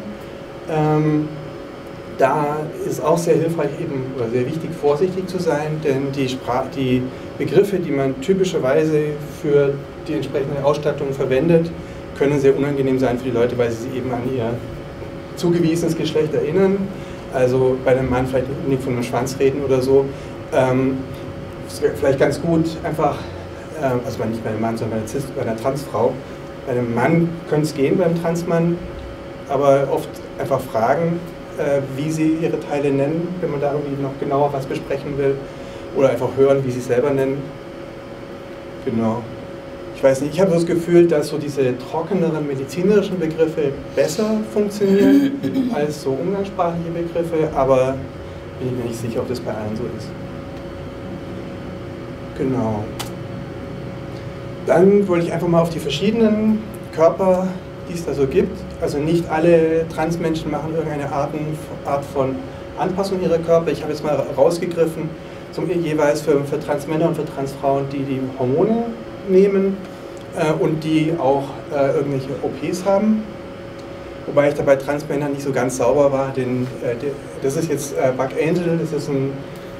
Da ist auch sehr hilfreich eben, oder sehr wichtig, vorsichtig zu sein, denn die Begriffe, die man typischerweise für die entsprechende Ausstattung verwendet, können sehr unangenehm sein für die Leute, weil sie sich eben an ihr zugewiesenes Geschlecht erinnern. Also bei einem Mann vielleicht nicht von einem Schwanz reden oder so. Vielleicht ganz gut einfach, also nicht bei einem Mann, sondern bei einer Transfrau. Bei einem Mann könnte es gehen, beim Transmann, aber oft einfach fragen, wie sie ihre Teile nennen, wenn man da irgendwie noch genauer was besprechen will. Oder einfach hören, wie sie es selber nennen. Genau. Ich weiß nicht, ich habe so das Gefühl, dass so diese trockeneren medizinischen Begriffe besser funktionieren als so umgangssprachliche Begriffe, aber bin ich mir nicht sicher, ob das bei allen so ist. Genau. Dann wollte ich einfach mal auf die verschiedenen Körper, die es da so gibt. Also nicht alle Transmenschen machen irgendeine Art von Anpassung ihrer Körper. Ich habe jetzt mal rausgegriffen, jeweils für Transmänner und für Transfrauen, die Hormone nehmen und die auch irgendwelche OPs haben. Wobei ich da bei Transmännern nicht so ganz sauber war, denn das ist jetzt Buck Angel, das ist ein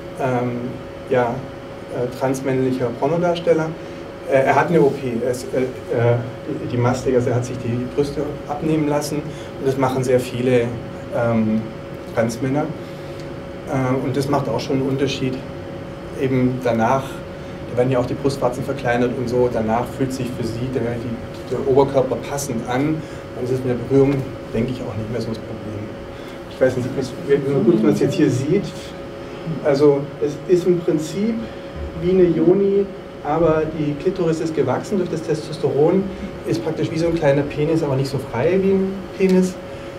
transmännlicher Pornodarsteller. Er hat eine OP, die Mastik, also er hat sich die Brüste abnehmen lassen und das machen sehr viele Transmänner und das macht auch schon einen Unterschied. Eben danach, da werden ja auch die Brustwarzen verkleinert und so, danach fühlt sich für sie der Oberkörper passend an und es ist mit der Berührung, denke ich, auch nicht mehr so das Problem. Ich weiß nicht, wie gut man es jetzt hier sieht, also es ist im Prinzip wie eine Yoni, aber die Klitoris ist gewachsen durch das Testosteron, ist praktisch wie so ein kleiner Penis, aber nicht so frei wie ein Penis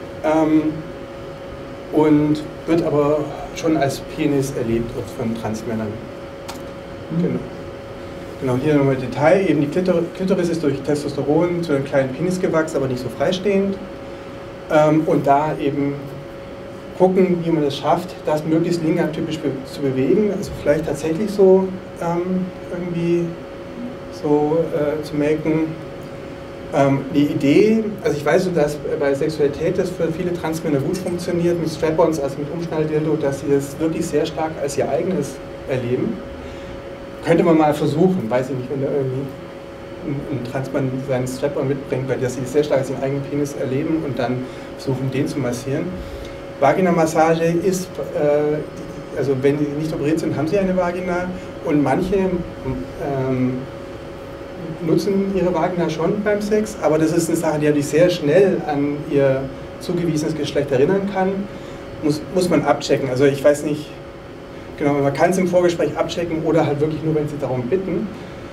und wird aber schon als Penis erlebt von Transmännern. Genau, hier nochmal Detail, eben die Klitoris ist durch Testosteron zu einem kleinen Penis gewachsen, aber nicht so freistehend und da eben gucken, wie man es schafft, das möglichst lingam-typisch zu bewegen, also vielleicht tatsächlich so irgendwie so zu melken. Die Idee, also ich weiß, dass bei Sexualität das für viele Transmänner gut funktioniert, mit Strap-ons, also mit Umschnalldildo, dass sie das wirklich sehr stark als ihr eigenes erleben. Könnte man mal versuchen, weiß ich nicht, wenn da irgendwie ein Transmann seinen Strap-on mitbringt, weil sie das sehr stark als ihren eigenen Penis erleben und dann versuchen, den zu massieren. Vagina-Massage ist, also wenn sie nicht operiert sind, haben sie eine Vagina und manche nutzen ihre Vagina schon beim Sex, aber das ist eine Sache, die sehr schnell an ihr zugewiesenes Geschlecht erinnern kann. Muss man abchecken. Also ich weiß nicht, genau, man kann es im Vorgespräch abchecken oder halt wirklich nur, wenn sie darum bitten.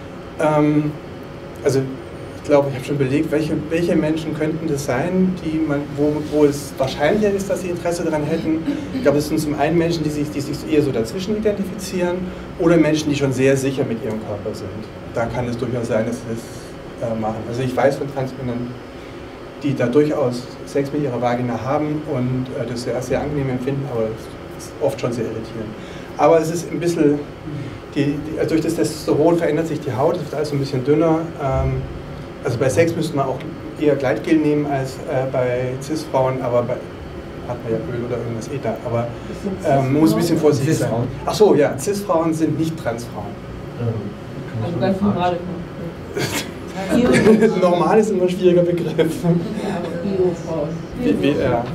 Also ich glaube, ich habe schon überlegt, welche Menschen könnten das sein, wo es wahrscheinlicher ist, dass sie Interesse daran hätten. Ich glaube, es sind zum einen Menschen, die sich eher so dazwischen identifizieren oder Menschen, die schon sehr sicher mit ihrem Körper sind. Da kann es durchaus sein, dass sie das machen. Also ich weiß von Transmännern, die da durchaus Sex mit ihrer Vagina haben und das sehr, sehr angenehm empfinden, aber es ist oft schon sehr irritierend. Aber es ist ein bisschen, also durch das Testosteron verändert sich die Haut, es wird alles so ein bisschen dünner. Also bei Sex müsste man auch eher Gleitgel nehmen als bei Cis-Frauen, aber hat man ja Öl oder irgendwas da. Aber man muss ein bisschen vorsichtig sein. Ach so, ja, Cis-Frauen sind nicht Transfrauen. Also ganz normale. Normal ist immer ein schwieriger Begriff. Ja.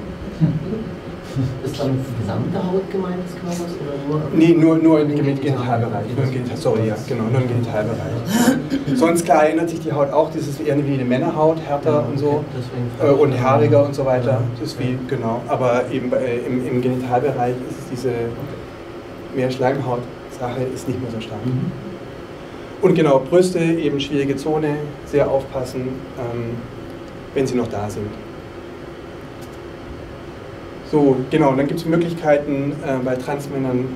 Ist dann die gesamte Haut gemeint des Körpers oder nur? Nee, nur im Genitalbereich. Sorry, ja, genau, nur im Genitalbereich. Sonst klar erinnert sich die Haut auch, das ist eher wie eine Männerhaut, härter und so und haariger und so weiter. Das ist wie, genau. Aber eben im Genitalbereich ist es diese mehr Schleimhaut-Sache ist nicht mehr so stark. Und genau, Brüste, eben schwierige Zone, sehr aufpassen, wenn sie noch da sind. So, genau, und dann gibt es Möglichkeiten bei Transmännern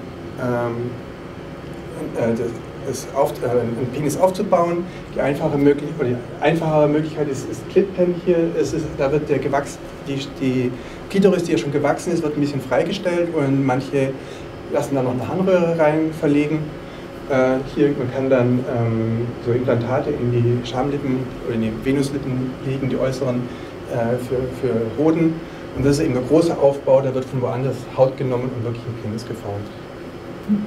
einen Penis aufzubauen. Die einfachere Möglichkeit ist Clitpen hier. Da wird die Klitoris, die ja schon gewachsen ist, wird ein bisschen freigestellt und manche lassen da noch eine Harnröhre rein verlegen. Hier, man kann dann so Implantate in die Schamlippen oder in die Venuslippen legen, die äußeren für Hoden. Und das ist eben der große Aufbau, da wird von woanders Haut genommen und wirklich ein Penis geformt. Und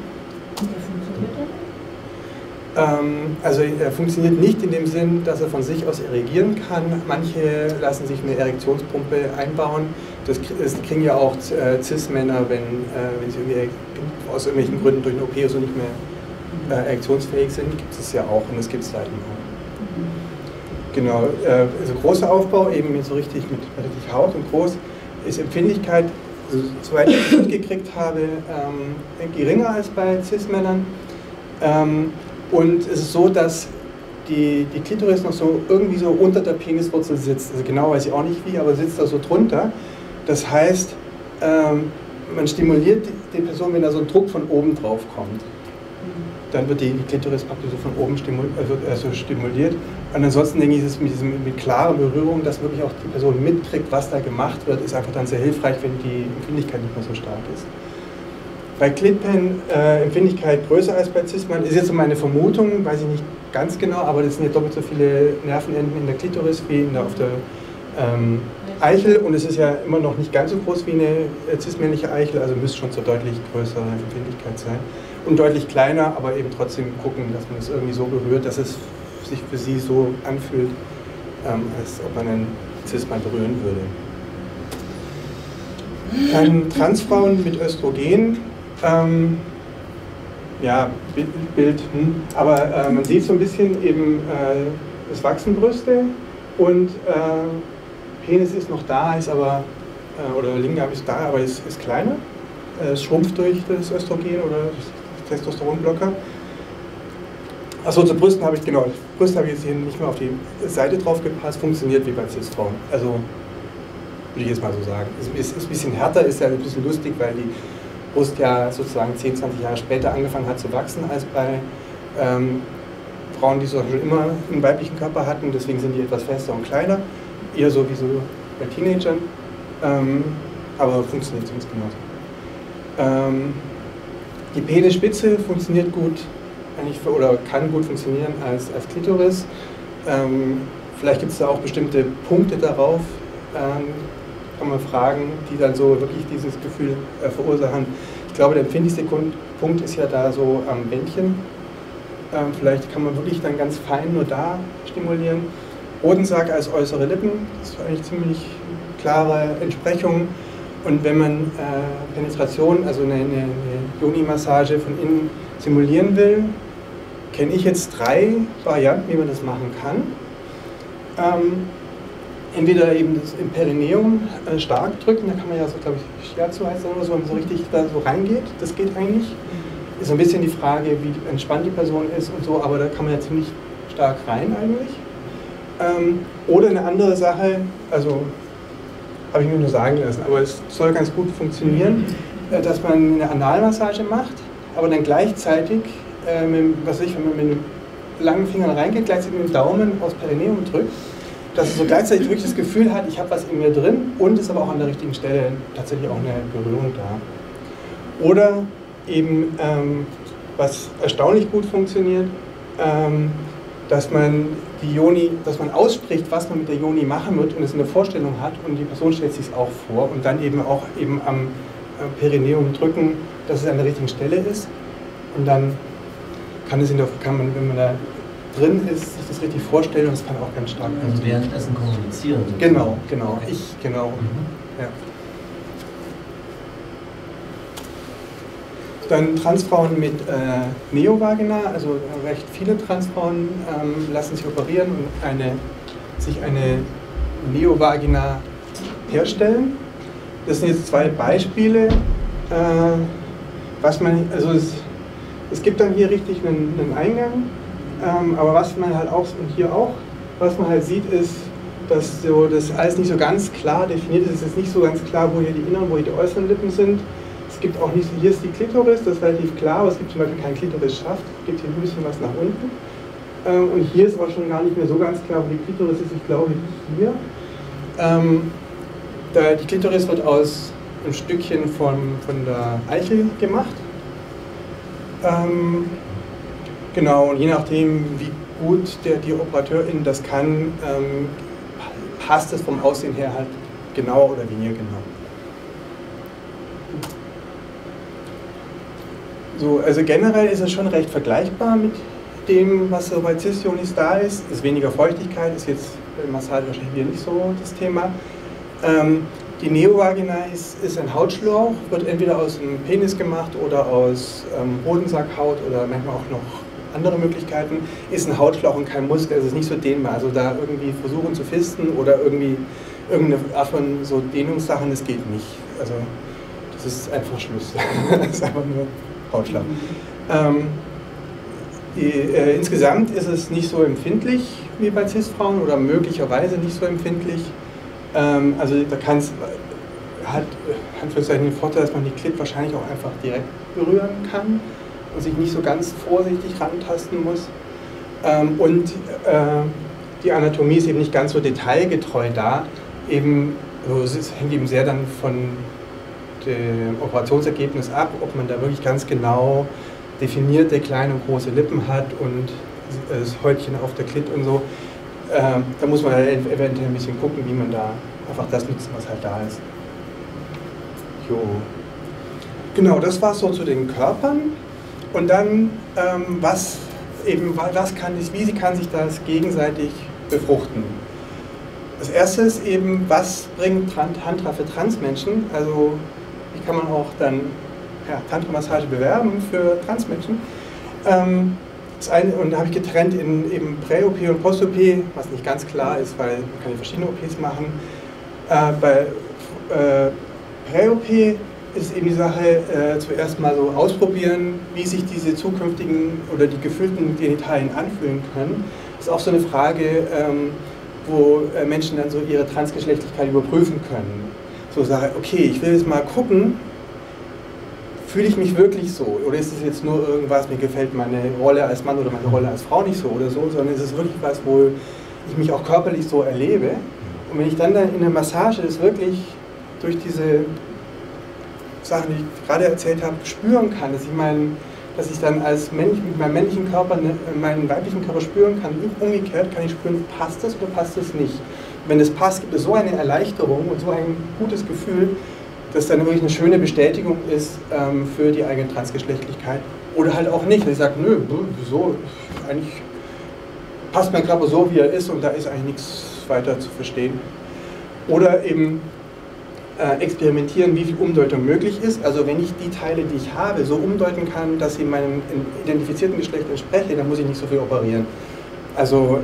wie funktioniert der? Also er funktioniert nicht in dem Sinn, dass er von sich aus eregieren kann. Manche lassen sich eine Erektionspumpe einbauen. Das kriegen ja auch Cis-Männer, wenn sie irgendwie aus irgendwelchen Gründen durch eine OP oder so nicht mehr erektionsfähig sind, gibt es ja auch und das gibt es da eben auch. Genau, also großer Aufbau, eben so richtig mit richtig Haut und groß, ist Empfindlichkeit, also, soweit ich das mitgekriegt habe, geringer als bei Cis-Männern. Und es ist so, dass die Klitoris noch so irgendwie so unter der Peniswurzel sitzt. Also genau weiß ich auch nicht wie, aber sitzt da so drunter. Das heißt, man stimuliert die Person, wenn da so ein Druck von oben drauf kommt. Dann wird die Klitoris praktisch so von oben stimuliert. Und ansonsten denke ich, ist es mit klarer Berührung, dass wirklich auch die Person mitkriegt, was da gemacht wird, ist einfach dann sehr hilfreich, wenn die Empfindlichkeit nicht mehr so stark ist. Bei Clitpen Empfindlichkeit größer als bei Cis-Männern, ist jetzt so meine Vermutung, weiß ich nicht ganz genau, aber das sind ja doppelt so viele Nervenenden in der Klitoris wie auf der Eichel und es ist ja immer noch nicht ganz so groß wie eine cis-männliche Eichel, also müsste schon zur deutlich größeren Empfindlichkeit sein. Und deutlich kleiner, aber eben trotzdem gucken, dass man es irgendwie so berührt, dass es sich für sie so anfühlt, als ob man einen Cis-Mann berühren würde. Dann Transfrauen mit Östrogen, ja, Bild, aber man sieht so ein bisschen eben, es wachsen Brüste und Penis ist noch da, ist aber, oder Lingam ist da, aber ist kleiner. Es schrumpft durch das Östrogen oder Testosteronblocker. Achso, zu Brüsten habe ich, genau, Brüste habe ich jetzt hier nicht mehr auf die Seite drauf gepasst, funktioniert wie bei Cis-Frauen. Also, würde ich jetzt mal so sagen. Es ist ein bisschen härter, ist ja ein bisschen lustig, weil die Brust ja sozusagen 10, 20 Jahre später angefangen hat zu wachsen als bei Frauen, die so schon immer einen weiblichen Körper hatten, deswegen sind die etwas fester und kleiner, eher so wie so bei Teenagern, aber funktioniert sonst genauso. Die Penisspitze funktioniert gut, oder kann gut funktionieren als Klitoris. Vielleicht gibt es da auch bestimmte Punkte darauf, kann man fragen, die dann so wirklich dieses Gefühl verursachen. Ich glaube, der empfindlichste Punkt ist ja da so am Bändchen. Vielleicht kann man wirklich dann ganz fein nur da stimulieren. Hodensack als äußere Lippen, das ist eigentlich ziemlich klare Entsprechung. Und wenn man Penetration, also eine Yoni-Massage von innen simulieren will, kenne ich jetzt 3 Varianten, wie man das machen kann. Entweder eben das im Perineum stark drücken, da kann man ja so, glaube ich, Shiatsu heißt das oder so, wenn man so richtig da so reingeht, das geht eigentlich. Ist so ein bisschen die Frage, wie entspannt die Person ist und so, aber da kann man ja ziemlich stark rein eigentlich. Oder eine andere Sache, also habe ich mir nur sagen lassen, aber es soll ganz gut funktionieren, dass man eine Analmassage macht, aber dann gleichzeitig, was weiß ich, wenn man mit den langen Fingern reingeht, gleichzeitig mit dem Daumen aufs Perineum drückt, dass es so gleichzeitig wirklich das Gefühl hat, ich habe was in mir drin und ist aber auch an der richtigen Stelle tatsächlich auch eine Berührung da. Oder eben, was erstaunlich gut funktioniert, dass man die Yoni, dass man ausspricht, was man mit der Yoni machen wird und es eine Vorstellung hat und die Person stellt sich es auch vor und dann eben auch eben am Perineum drücken, dass es an der richtigen Stelle ist und dann kann man, wenn man da drin ist, sich das richtig vorstellen und das kann auch ganz stark sein. Also währenddessen kommunizieren. Genau. Okay. Ja. Dann Transfrauen mit Neovagina, also recht viele Transfrauen lassen sich operieren und sich eine Neovagina herstellen. Das sind jetzt zwei Beispiele, es gibt dann hier richtig einen Eingang, aber was man halt auch, und hier auch, was man halt sieht, ist, dass so das alles nicht so ganz klar definiert ist. Es ist nicht so ganz klar, wo hier die inneren, wo hier die äußeren Lippen sind. Es gibt auch nicht, hier ist die Klitoris, das ist relativ klar, aber es gibt zum Beispiel keinen Klitorisschaft, es gibt hier ein bisschen was nach unten. Und hier ist auch schon gar nicht mehr so ganz klar, wo die Klitoris ist, ich glaube hier. Die Klitoris wird aus ein Stückchen von der Eichel gemacht. Genau, und je nachdem, wie gut die Operateurin das kann, passt es vom Aussehen her halt genauer oder weniger genau. So, also generell ist es schon recht vergleichbar mit dem, was so bei Cis-Yonis da ist. Ist weniger Feuchtigkeit, ist jetzt bei Massage wahrscheinlich wieder nicht so das Thema. Die Neovagina ist ein Hautschlauch, wird entweder aus dem Penis gemacht oder aus Hodensackhaut oder manchmal auch noch andere Möglichkeiten. Ist ein Hautschlauch und kein Muskel, es ist nicht so dehnbar. Also da irgendwie versuchen zu fisten oder irgendwie irgendeine Art von so Dehnungssachen, das geht nicht. Also das ist einfach Schluss. Das ist einfach nur Hautschlauch. Insgesamt ist es nicht so empfindlich wie bei Cis-Frauen oder möglicherweise nicht so empfindlich. Also da hat den Vorteil, dass man die Klit wahrscheinlich auch einfach direkt berühren kann und sich nicht so ganz vorsichtig rantasten muss. Und die Anatomie ist eben nicht ganz so detailgetreu da. Es hängt eben sehr dann von dem Operationsergebnis ab, ob man da wirklich ganz genau definierte kleine und große Lippen hat und das Häutchen auf der Klit und so. Da muss man eventuell ein bisschen gucken, wie man da einfach das nutzt, was halt da ist. Jo. Genau, das war so zu den Körpern. Und dann, wie kann sich das gegenseitig befruchten? Das erste ist eben, was bringt Tantra für Transmenschen? Also, wie kann man auch dann Tantra-Massage bewerben für Transmenschen? Und da habe ich getrennt in eben Prä-OP und Post-OP, was nicht ganz klar ist, weil man kann ja verschiedene OPs machen. Bei Prä-OP ist eben die Sache, zuerst mal so ausprobieren, wie sich diese zukünftigen oder die gefüllten Genitalien anfühlen können. Das ist auch so eine Frage, wo Menschen dann so ihre Transgeschlechtlichkeit überprüfen können. So sagen, okay, ich will jetzt mal gucken, fühle ich mich wirklich so? Oder ist es jetzt nur irgendwas, mir gefällt meine Rolle als Mann oder meine Rolle als Frau nicht so oder so, sondern ist es wirklich was, wo ich mich auch körperlich so erlebe? Und wenn ich dann in der Massage das wirklich durch diese Sachen, die ich gerade erzählt habe, spüren kann, dass ich dann mit meinem männlichen Körper meinen weiblichen Körper spüren kann, umgekehrt kann ich spüren, passt das oder passt das nicht? Wenn das passt, gibt es so eine Erleichterung und so ein gutes Gefühl, dass dann wirklich eine schöne Bestätigung ist für die eigene Transgeschlechtlichkeit. Oder halt auch nicht, dass ich sage, nö, wieso, eigentlich passt mein Körper so, wie er ist und da ist eigentlich nichts weiter zu verstehen. Oder eben experimentieren, wie viel Umdeutung möglich ist. Also wenn ich die Teile, die ich habe, so umdeuten kann, dass sie meinem identifizierten Geschlecht entsprechen, dann muss ich nicht so viel operieren. Also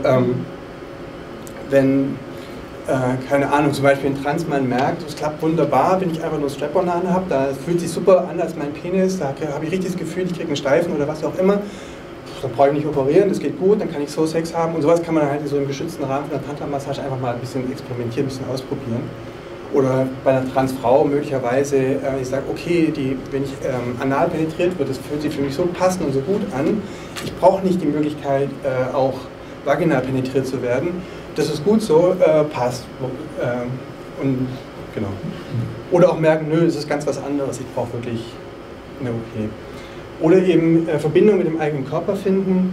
wenn keine Ahnung, zum Beispiel ein Transmann merkt, es klappt wunderbar, wenn ich einfach nur Strap-on habe, da fühlt sich super an als mein Penis, da habe ich richtig das Gefühl, ich kriege einen Steifen oder was auch immer, dann brauche ich nicht operieren, das geht gut, dann kann ich so Sex haben und sowas kann man halt in so einem geschützten Rahmen von der Tantra-Massage einfach mal ein bisschen experimentieren, ein bisschen ausprobieren. Oder bei einer Transfrau möglicherweise, ich sage, okay, wenn ich anal penetriert wird, das fühlt sich für mich so passend und so gut an, ich brauche nicht die Möglichkeit, auch vaginal penetriert zu werden. Das ist gut so, passt. Und genau. Oder auch merken, nö, es ist ganz was anderes, ich brauche wirklich eine OP. Oder eben Verbindung mit dem eigenen Körper finden.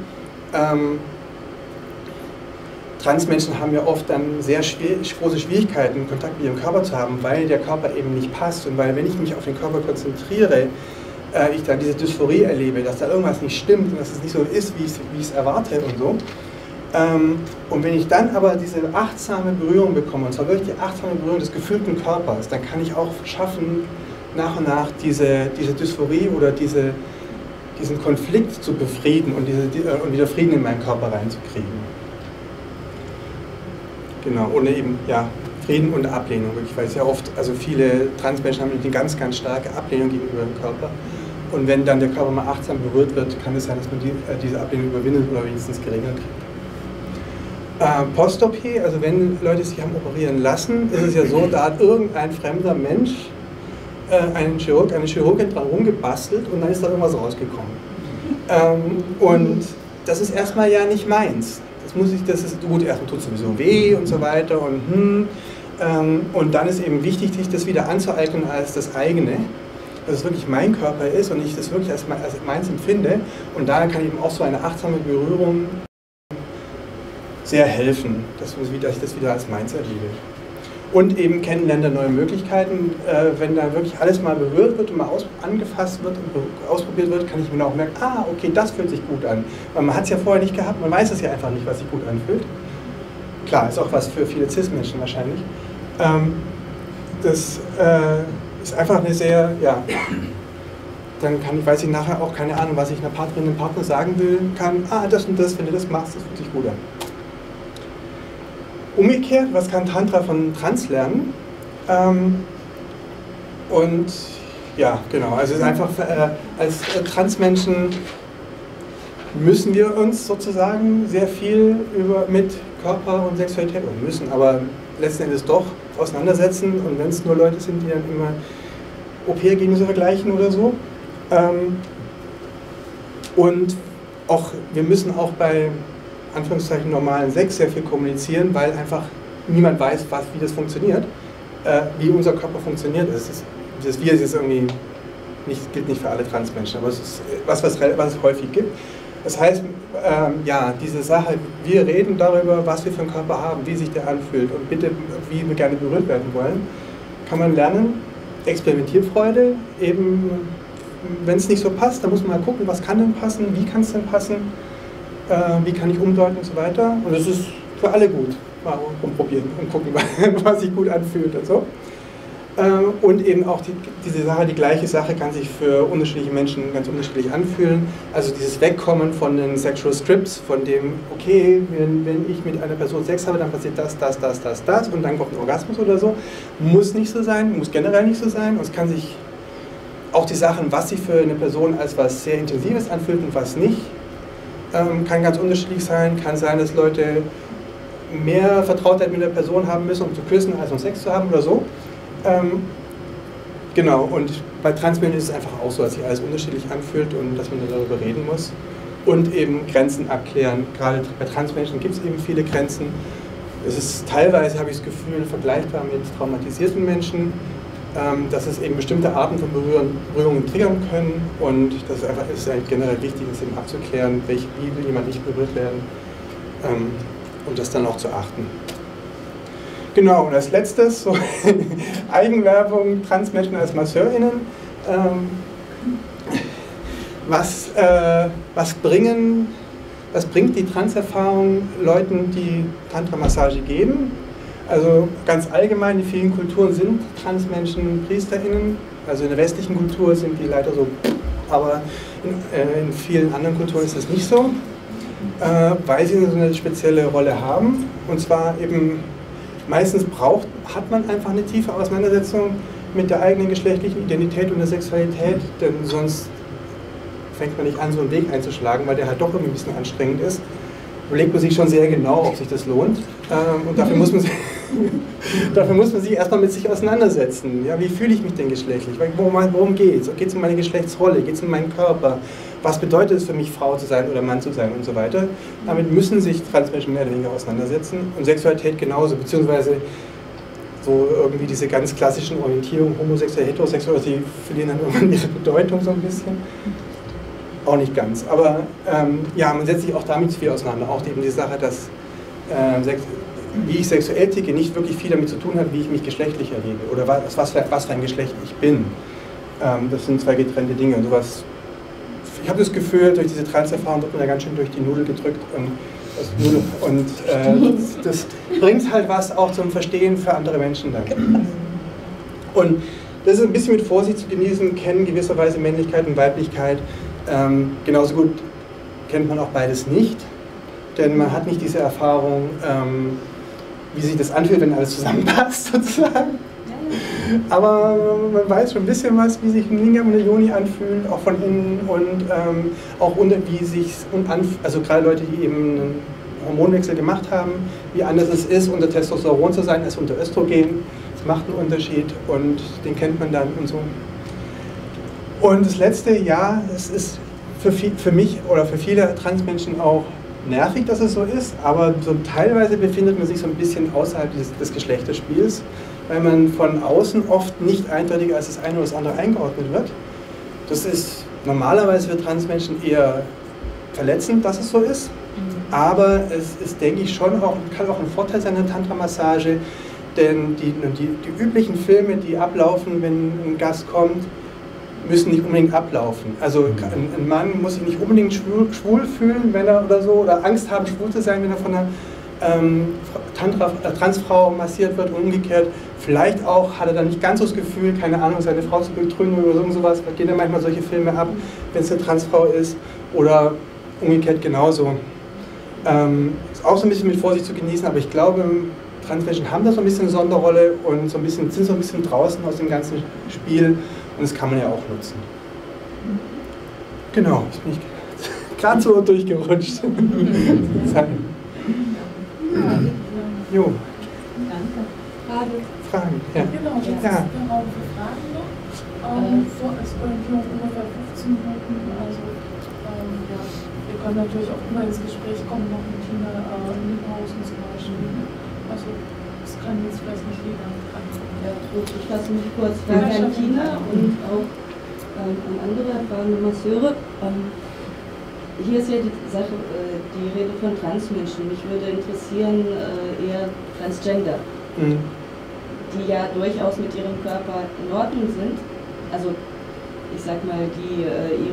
Transmenschen haben ja oft dann sehr große Schwierigkeiten, Kontakt mit ihrem Körper zu haben, weil der Körper eben nicht passt und weil, wenn ich mich auf den Körper konzentriere, ich dann diese Dysphorie erlebe, dass da irgendwas nicht stimmt und dass es nicht so ist, wie ich es erwarte und so. Und wenn ich dann aber diese achtsame Berührung bekomme, und zwar wirklich die achtsame Berührung des gefühlten Körpers, dann kann ich auch schaffen, nach und nach diese Dysphorie oder diesen Konflikt zu befrieden und wieder Frieden in meinen Körper reinzukriegen. Genau, ohne eben, ja, Frieden und Ablehnung, wirklich, weil sehr oft, also viele Transmenschen haben eine ganz, ganz starke Ablehnung gegenüber dem Körper. Und wenn dann der Körper mal achtsam berührt wird, kann es sein, dass man diese Ablehnung überwindet oder wenigstens geringer kriegt. Post-OP, also wenn Leute sich haben operieren lassen, ist es ja so, da hat irgendein fremder Mensch, ein Chirurg, eine Chirurgin dran rumgebastelt und dann ist da irgendwas rausgekommen. Und das ist erstmal ja nicht meins. Das ist gut, erstmal tut es sowieso weh und so weiter und dann ist eben wichtig, sich das wieder anzueignen als das eigene, dass es wirklich mein Körper ist und ich das wirklich als meins empfinde, und da kann eben auch so eine achtsame Berührung sehr helfen, dass ich das wieder als meins erlebe. Und eben kennenlernen der neue Möglichkeiten, wenn da wirklich alles mal berührt wird und mal angefasst wird und ausprobiert wird, kann ich mir auch merken, okay, das fühlt sich gut an. Weil man hat es ja vorher nicht gehabt, man weiß es ja einfach nicht, was sich gut anfühlt. Klar, ist auch was für viele Cis-Menschen wahrscheinlich. Das ist einfach eine sehr, ja, dann weiß ich nachher auch, keine Ahnung, was ich einer Partnerin, einem Partner sagen will, kann, das und das, wenn du das machst, das fühlt sich gut an. Umgekehrt, was kann Tantra von Trans lernen? Und ja, genau, also es ist einfach, als Transmenschen müssen wir uns sozusagen sehr viel mit Körper und Sexualität, aber letzten Endes doch auseinandersetzen, und wenn es nur Leute sind, die dann immer OP-Ergebnisse vergleichen oder so. Und auch, wir müssen auch bei Anführungszeichen normalen Sex sehr viel kommunizieren, weil einfach niemand weiß, wie das funktioniert, wie unser Körper funktioniert. Das Wir ist jetzt irgendwie gilt nicht für alle Transmenschen, aber es ist was es häufig gibt. Das heißt, ja, diese Sache, wir reden darüber, was wir für einen Körper haben, wie sich der anfühlt und bitte, wie wir gerne berührt werden wollen, kann man lernen. Experimentierfreude, eben, wenn es nicht so passt, dann muss man mal gucken, was kann denn passen, wie kann es denn passen, wie kann ich umdeuten und so weiter. Und das ist für alle gut. Mal rumprobieren und gucken, was sich gut anfühlt und so. Und eben auch die gleiche Sache kann sich für unterschiedliche Menschen ganz unterschiedlich anfühlen. Also dieses Wegkommen von den Sexual Scripts, von dem, okay, wenn ich mit einer Person Sex habe, dann passiert das und dann kommt ein Orgasmus oder so. Muss nicht so sein, muss generell nicht so sein. Und es kann sich auch die Sachen, was sich für eine Person als was sehr Intensives anfühlt und was nicht, kann ganz unterschiedlich sein. Kann sein, dass Leute mehr Vertrautheit mit der Person haben müssen, um zu küssen, als um Sex zu haben oder so. Genau, und bei Transmenschen ist es einfach auch so, dass sich alles unterschiedlich anfühlt und dass man darüber reden muss. Und eben Grenzen abklären. Gerade bei Transmenschen gibt es eben viele Grenzen. Es ist teilweise, habe ich das Gefühl, vergleichbar mit traumatisierten Menschen, dass es eben bestimmte Arten von Berührungen triggern können, und das ist eigentlich generell wichtig, ist eben abzuklären, wie will jemand nicht berührt werden, und das dann auch zu achten. Genau, und als letztes, so Eigenwerbung, Transmenschen als MasseurInnen. Was bringt die Transerfahrung Leuten, die Tantra-Massage geben? Also ganz allgemein, in vielen Kulturen sind Transmenschen PriesterInnen, also in der westlichen Kultur sind die leider so, aber in vielen anderen Kulturen ist das nicht so, weil sie so eine spezielle Rolle haben, und zwar eben meistens hat man einfach eine tiefe Auseinandersetzung mit der eigenen geschlechtlichen Identität und der Sexualität, denn sonst fängt man nicht an, so einen Weg einzuschlagen, weil der halt doch irgendwie ein bisschen anstrengend ist. Überlegt man sich schon sehr genau, ob sich das lohnt, und dafür muss man sich erstmal mit sich auseinandersetzen. Ja, wie fühle ich mich denn geschlechtlich? Worum geht es? Geht es um meine Geschlechtsrolle? Geht es um meinen Körper? Was bedeutet es für mich, Frau zu sein oder Mann zu sein und so weiter? Damit müssen sich Transmenschen mehr oder weniger auseinandersetzen, und Sexualität genauso, beziehungsweise so irgendwie diese ganz klassischen Orientierungen, homosexuell, heterosexuell, die verlieren dann irgendwann ihre Bedeutung so ein bisschen. auch nicht ganz. Aber ja, man setzt sich auch damit viel auseinander. Auch eben die Sache, dass wie ich sexuell ticke, nicht wirklich viel damit zu tun hat, wie ich mich geschlechtlich erlebe oder was für ein Geschlecht ich bin. Das sind zwei getrennte Dinge. Ich habe das Gefühl, durch diese Trans-Erfahrung wird man ja ganz schön durch die Nudel gedrückt. Das bringt halt was auch zum Verstehen für andere Menschen dann. Und das ist ein bisschen mit Vorsicht zu genießen, kennen gewisserweise Männlichkeit und Weiblichkeit. Genauso gut kennt man auch beides nicht, denn man hat nicht diese Erfahrung, wie sich das anfühlt, wenn alles zusammenpasst sozusagen. Aber man weiß schon ein bisschen was, wie sich ein Lingam und eine Yoni anfühlt, auch von innen und auch wie sich, also gerade Leute, die eben einen Hormonwechsel gemacht haben, wie anders es ist, unter Testosteron zu sein als unter Östrogen. Das macht einen Unterschied und den kennt man dann und so. Und das letzte, ja, es ist für mich oder für viele Transmenschen auch nervig, dass es so ist, aber so teilweise befindet man sich so ein bisschen außerhalb des Geschlechterspiels, weil man von außen oft nicht eindeutig als das eine oder das andere eingeordnet wird. Das ist normalerweise für Transmenschen eher verletzend, dass es so ist, aber es ist, denke ich, schon auch, kann auch ein Vorteil sein in der Tantra-Massage, denn die üblichen Filme, die ablaufen, wenn ein Gast kommt, müssen nicht unbedingt ablaufen. Also ein Mann muss sich nicht unbedingt schwul fühlen, wenn er oder so, oder Angst haben, schwul zu sein, wenn er von einer Transfrau massiert wird und umgekehrt. Vielleicht auch hat er dann nicht ganz so das Gefühl, keine Ahnung, seine Frau zu betrügen oder sowas. Da gehen ja manchmal solche Filme ab, wenn es eine Transfrau ist, oder umgekehrt genauso. Ist auch so ein bisschen mit Vorsicht zu genießen, aber ich glaube, Transmenschen haben da so ein bisschen eine Sonderrolle und sind so ein bisschen draußen aus dem ganzen Spiel. Und das kann man ja auch nutzen. Genau, ich bin gerade so durchgerutscht. Jo. Danke. Fragen? Ja. Genau, jetzt Ja. ist der Raum für Fragen noch. Es irgendwie noch ungefähr 15 Minuten. Also, ja, wir können natürlich auch immer ins Gespräch kommen, noch mit Tina Nienhausen zum Beispiel. Also, das kann jetzt vielleicht nicht jeder anfangen. Ja, gut, ich fasse mich kurz fragen an Tina und auch an andere erfahrene Masseure. Hier ist ja die Sache, die Rede von Transmenschen. Mich würde interessieren eher Transgender, die ja durchaus mit ihrem Körper in Ordnung sind. Also ich sag mal, die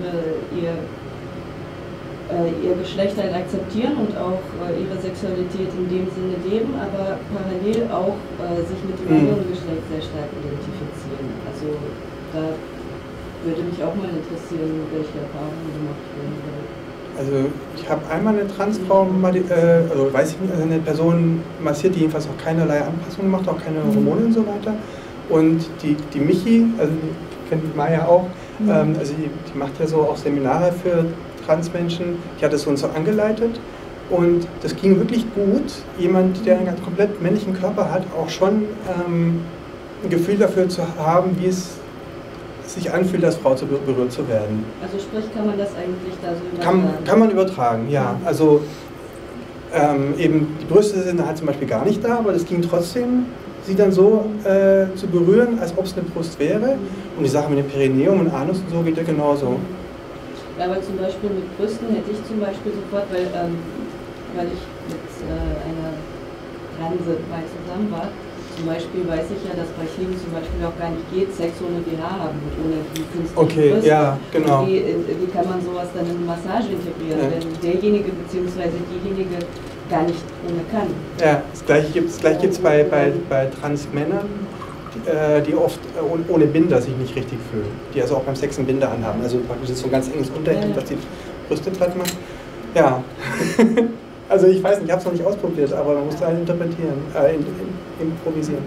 ihr Geschlecht halt akzeptieren und auch ihre Sexualität in dem Sinne leben, aber parallel auch sich mit dem anderen Geschlecht sehr stark identifizieren. Also da würde mich auch mal interessieren, welche Erfahrungen gemacht werden. Also ich habe einmal eine Transfrau, also weiß ich nicht, also eine Person massiert, die jedenfalls auch keinerlei Anpassungen macht, auch keine Hormone und so weiter. Und die Michi, also die kennt die Maya auch, also die macht ja so auch Seminare für Transmenschen, die hat das so und so angeleitet und das ging wirklich gut. Jemand, der einen ganz komplett männlichen Körper hat, auch schon ein Gefühl dafür zu haben, wie es sich anfühlt, als Frau berührt zu werden. Also sprich, kann man das eigentlich da so übertragen? Kann man übertragen, ja. Also eben die Brüste sind halt zum Beispiel gar nicht da, aber das ging trotzdem, sie dann so zu berühren, als ob es eine Brust wäre. Und die Sache mit dem Perineum und Anus und so geht ja genauso. Ja, aber zum Beispiel mit Brüsten hätte ich zum Beispiel sofort, weil ich mit einer Transe mal zusammen war, zum Beispiel weiß ich ja, dass bei vielen zum Beispiel auch gar nicht geht, Sex ohne BH haben und ohne die künstliche Okay, Brüste. ja, genau. Wie kann man sowas dann in eine Massage integrieren, wenn derjenige bzw. diejenige gar nicht ohne kann? Ja, das gleiche gibt's bei Transmännern, die oft ohne Binder sich nicht richtig fühlen, die also auch beim Sex einen Binder anhaben. Also praktisch ist so ein ganz enges Unterhemd, was die Brüste platt macht. Ja, also ich weiß nicht, ich habe es noch nicht ausprobiert, aber man muss da halt interpretieren, improvisieren.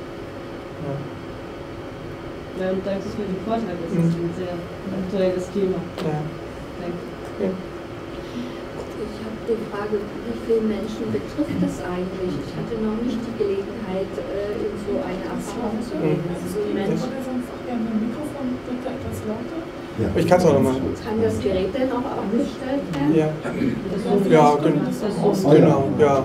Ja, und danke für den Vortrag, das ist ein sehr aktuelles Thema. Ja. Danke. Ja. Ich habe die Frage, wie viele Menschen betrifft das eigentlich? Ich hatte noch nicht die Gelegenheit, in so eine Erfahrung zu gehen. Also Menschen. Ja. Ich kann es auch nochmal. Kann das Gerät denn auch aufgestellt werden? Ja, genau. Ja.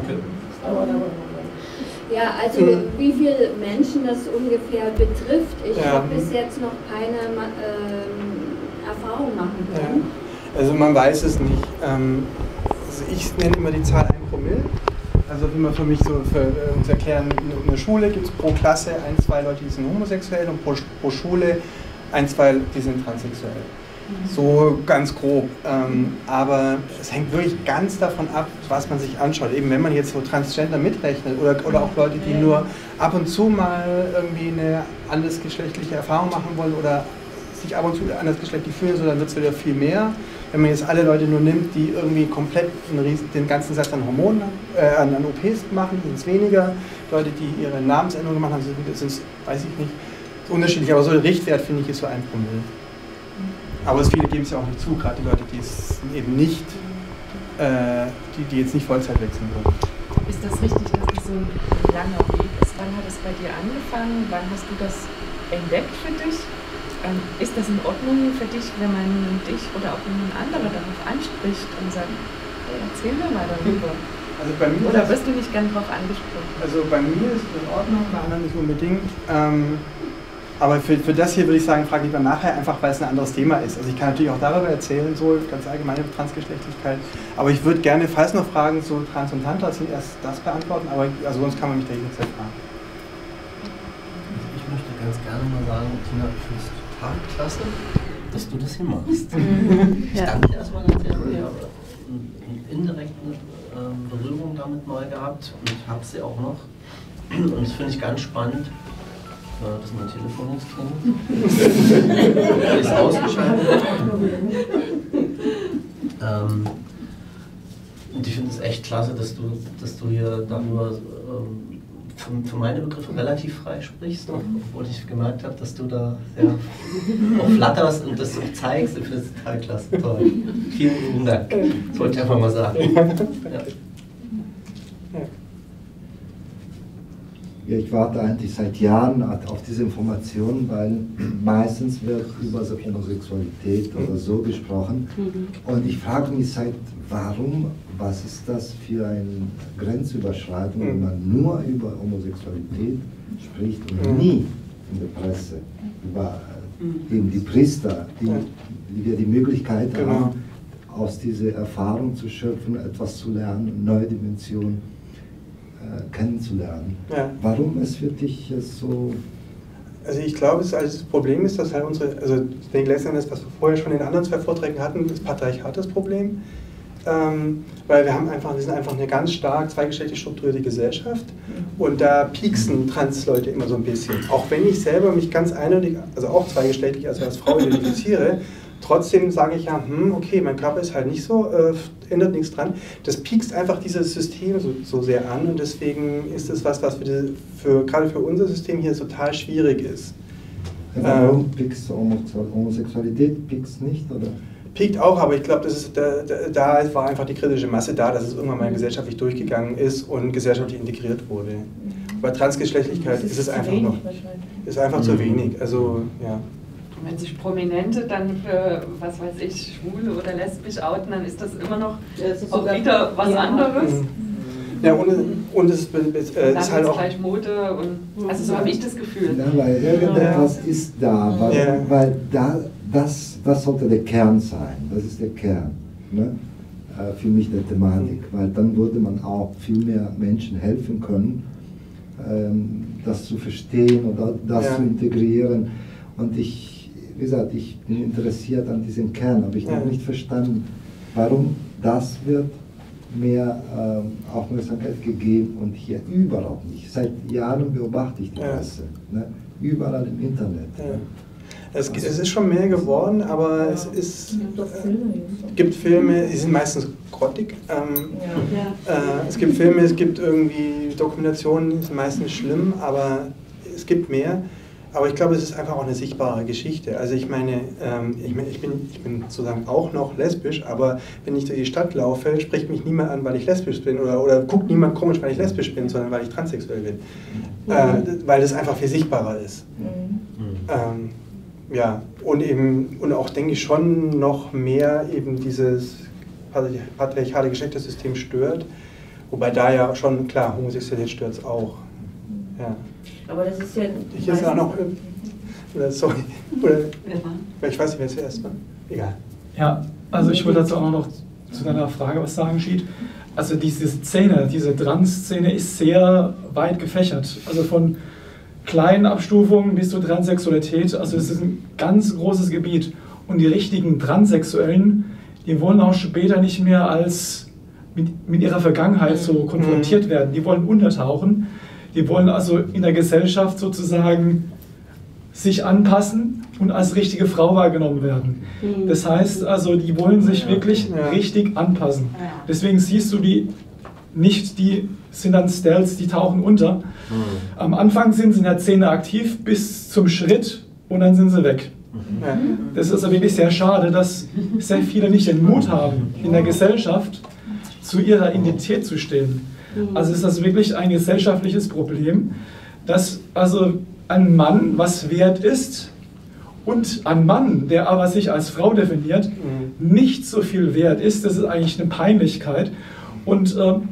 Ja, also wie viele Menschen das ungefähr betrifft, ich habe bis jetzt noch keine Erfahrung machen können. Ja. Also man weiß es nicht. Also ich nenne immer die Zahl 1 Promille. Also wenn man für mich so für uns erklären, in der Schule gibt es pro Klasse 1, 2 Leute, die sind homosexuell und pro Schule 1, 2, die sind transsexuell. So ganz grob. Aber es hängt wirklich ganz davon ab, was man sich anschaut. Eben wenn man jetzt so Transgender mitrechnet oder auch Leute, die nur ab und zu mal irgendwie eine andersgeschlechtliche Erfahrung machen wollen oder sich ab und zu andersgeschlechtlich fühlen, so, dann wird es wieder viel mehr. Wenn man jetzt alle Leute nur nimmt, die irgendwie komplett den ganzen Satz an Hormonen, an OPs machen, sind es weniger. Leute, die ihre Namensänderung gemacht haben, sind es, weiß ich nicht, unterschiedlich. Aber so der Richtwert, finde ich, ist so 1 Promille. Aber viele geben es ja auch nicht zu, gerade die Leute, die es eben nicht, die jetzt nicht Vollzeit wechseln wollen. Ist das richtig, dass das so ein langer Weg ist? Wann hat es bei dir angefangen? Wann hast du das entdeckt für dich? Ist das in Ordnung für dich, wenn man dich oder auch jemand anderer darauf anspricht und sagt, hey, erzähl mir mal darüber? Also bei mir oder wirst du nicht gern darauf angesprochen? Also bei mir ist es in Ordnung, bei anderen nicht unbedingt. Aber für das hier würde ich sagen, frage lieber nachher, einfach weil es ein anderes Thema ist. Also ich kann natürlich auch darüber erzählen, so ganz allgemeine Transgeschlechtlichkeit. Aber ich würde gerne, falls noch Fragen zu Trans und Tantra sind, erst das beantworten, aber also sonst kann man mich da jederzeit fragen. Ich möchte ganz gerne mal sagen, Tina, ich finde es total klasse, dass du das hier machst. Ich danke dir erstmal ganz herzlich. Ich habe eine indirekte Berührung damit mal gehabt und habe sie auch noch. Und das finde ich ganz spannend. Dass mein Telefon jetzt klingelt. Weil ich es ausgeschaltet habe. Und ich finde es echt klasse, dass du hier darüber für meine Begriffe relativ frei sprichst, obwohl ich gemerkt habe, dass du da sehr auch flatterst und das so zeigst. Ich finde es total klasse. Toll. Vielen Dank. Das wollte ich einfach mal sagen. Ja. Ja, ich warte eigentlich seit Jahren auf diese Informationen, weil meistens wird über so Homosexualität oder so gesprochen. Und ich frage mich warum, was ist das für eine Grenzüberschreitung, wenn man nur über Homosexualität spricht und nie in der Presse über eben die Priester, die ja die Möglichkeit haben, aus dieser Erfahrung zu schöpfen, etwas zu lernen, neue Dimensionen kennenzulernen. Ja. Warum ist für dich so? Also ich glaube, das Problem ist, dass halt also ich denke letztendlich, was wir vorher schon in den anderen 2 Vorträgen hatten, das Patriarchat das Problem. Weil wir sind einfach eine ganz stark zweigeschlechtlich strukturierte Gesellschaft und da pieksen Trans-Leute immer so ein bisschen. Auch wenn ich selber mich ganz eindeutig, also auch zweigeschlechtlich, also als Frau identifiziere, trotzdem sage ich ja, okay, mein Körper ist halt nicht so, ändert nichts dran. Das piekst einfach dieses System so sehr an und deswegen ist es was gerade für unser System hier total schwierig ist. Warum piekst Homosexualität piekst nicht, oder? Piekt auch, aber ich glaube, da war einfach die kritische Masse da, dass es irgendwann mal gesellschaftlich durchgegangen ist und gesellschaftlich integriert wurde. Bei Transgeschlechtlichkeit ist es einfach zu wenig. Also, ja. Wenn sich Prominente dann für, was weiß ich, schwul oder lesbisch outen, dann ist das immer noch auch wieder was anderes. Ja, und es ist halt auch gleich Mode und also so habe ich das Gefühl. Ja, weil irgendetwas ist da, weil das sollte der Kern sein, das ist der Kern, ne? Für mich der Thematik, weil dann würde man auch viel mehr Menschen helfen können, das zu verstehen oder das zu integrieren. Und wie gesagt, ich bin interessiert an diesem Kern, aber ich habe nicht verstanden, warum das wird mehr Aufmerksamkeit gegeben und hier überhaupt nicht. Seit Jahren beobachte ich die Presse, ne? Überall im Internet. Ja. Ne? Es ist schon mehr geworden, aber es gibt Filme, die sind meistens grottig. Es gibt Filme, es gibt irgendwie Dokumentationen, die sind meistens schlimm, aber es gibt mehr. Aber ich glaube, es ist einfach auch eine sichtbare Geschichte. Also ich meine, ich bin sozusagen auch noch lesbisch, aber wenn ich durch die Stadt laufe, spricht mich niemand an, weil ich lesbisch bin oder guckt niemand komisch, weil ich lesbisch bin, sondern weil ich transsexuell bin. Weil das einfach viel sichtbarer ist. Ja, und auch denke ich schon noch mehr eben dieses patriarchale Geschlechtersystem stört, wobei da ja schon, klar, Homosexualität stört es auch. Ja. Aber das ist ja... Hier ist auch noch... Oder, sorry. Oder, ich weiß nicht, wer zuerst war. Egal. Ja, Also ich wollte dazu auch noch zu deiner Frage was sagen, Schied. Also diese Szene, diese Trans-Szene ist sehr weit gefächert. Also von kleinen Abstufungen bis zur Transsexualität. Also es ist ein ganz großes Gebiet. Und die richtigen Transsexuellen, die wollen auch später nicht mehr als mit ihrer Vergangenheit so konfrontiert werden. Die wollen untertauchen. Die wollen also in der Gesellschaft sozusagen sich anpassen und als richtige Frau wahrgenommen werden. Das heißt also, die wollen sich wirklich richtig anpassen. Deswegen siehst du die nicht, die sind dann Stealths, die tauchen unter. Am Anfang sind sie in der Szene aktiv bis zum Schritt und dann sind sie weg. Das ist also wirklich sehr schade, dass sehr viele nicht den Mut haben, in der Gesellschaft zu ihrer Identität zu stehen. Also ist das wirklich ein gesellschaftliches Problem, dass also ein Mann was wert ist und ein Mann, der aber sich als Frau definiert, nicht so viel wert ist. Das ist eigentlich eine Peinlichkeit und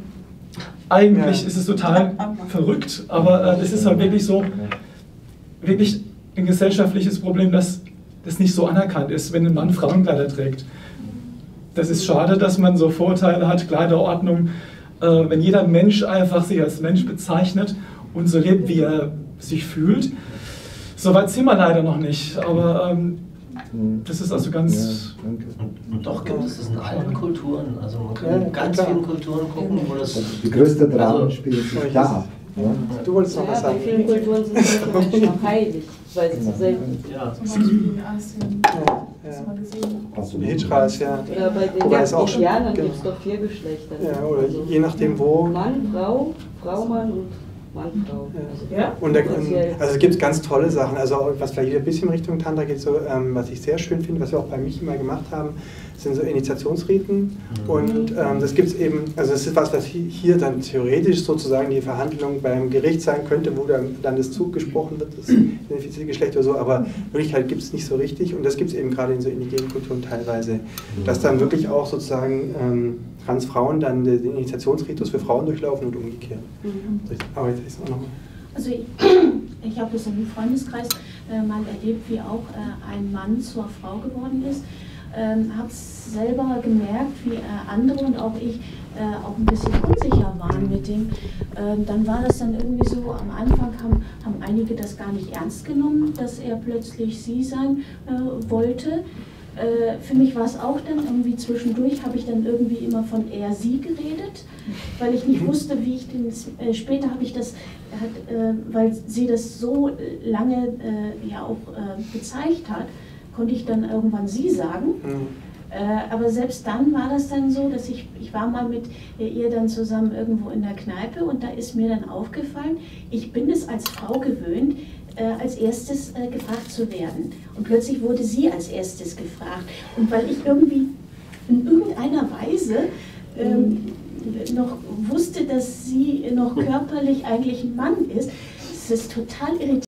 eigentlich ist es total verrückt, aber das ist halt wirklich so, wirklich ein gesellschaftliches Problem, dass das nicht so anerkannt ist, wenn ein Mann Frauenkleider trägt. Das ist schade, dass man so Vorurteile hat, Kleiderordnung, wenn jeder Mensch einfach sich als Mensch bezeichnet und so lebt, wie er sich fühlt. Soweit sind wir leider noch nicht, aber das ist also ganz... Und doch gibt es das in allen Kulturen, also man kann in ganz vielen Kulturen gucken, wo das... Die größte Drama spielt sich da ab. Ja? Du wolltest noch was sagen. Bei vielen Kulturen sind solche Menschen auch heilig, weil sie so selten sind. Zum Beispiel in Asien. Hast du mal gesehen? Hijras, ja. Oder bei den Indianern gibt es doch 4 Geschlechter. Ja, oder je nachdem wo. Mann, Frau, Frau, Mann und Mann, Frau. Ja. Und also es gibt ganz tolle Sachen, also was vielleicht wieder ein bisschen Richtung Tantra geht, so, was ich sehr schön finde, was wir auch bei Michi mal gemacht haben, sind so Initiationsriten und das gibt es eben, also das ist was hier dann theoretisch sozusagen die Verhandlung beim Gericht sein könnte, wo dann das Zug gesprochen wird, das identifizierte Geschlecht oder so, aber Wirklichkeit gibt es nicht so richtig und das gibt es eben gerade in so indigenen Kulturen teilweise, dass dann wirklich auch sozusagen Transfrauen dann den Initiationsritus für Frauen durchlaufen und umgekehrt. Aber jetzt ist auch noch mal. Also ich habe das im Freundeskreis mal erlebt, wie auch ein Mann zur Frau geworden ist. Habe es selber gemerkt, wie andere und auch ich auch ein bisschen unsicher waren mit dem. Dann war das dann irgendwie so, am Anfang haben einige das gar nicht ernst genommen, dass er plötzlich sie sein wollte. Für mich war es auch dann irgendwie zwischendurch, habe ich dann irgendwie immer von er, sie geredet, weil ich nicht wusste, wie ich den, später habe ich das, weil sie das so lange ja auch gezeigt hat, konnte ich dann irgendwann sie sagen. Aber selbst dann war das dann so, dass ich war mal mit ihr dann zusammen irgendwo in der Kneipe und da ist mir dann aufgefallen, ich bin es als Frau gewöhnt, als erstes gefragt zu werden. Und plötzlich wurde sie als erstes gefragt. Und weil ich irgendwie in irgendeiner Weise noch wusste, dass sie noch körperlich eigentlich ein Mann ist, es ist total irritierend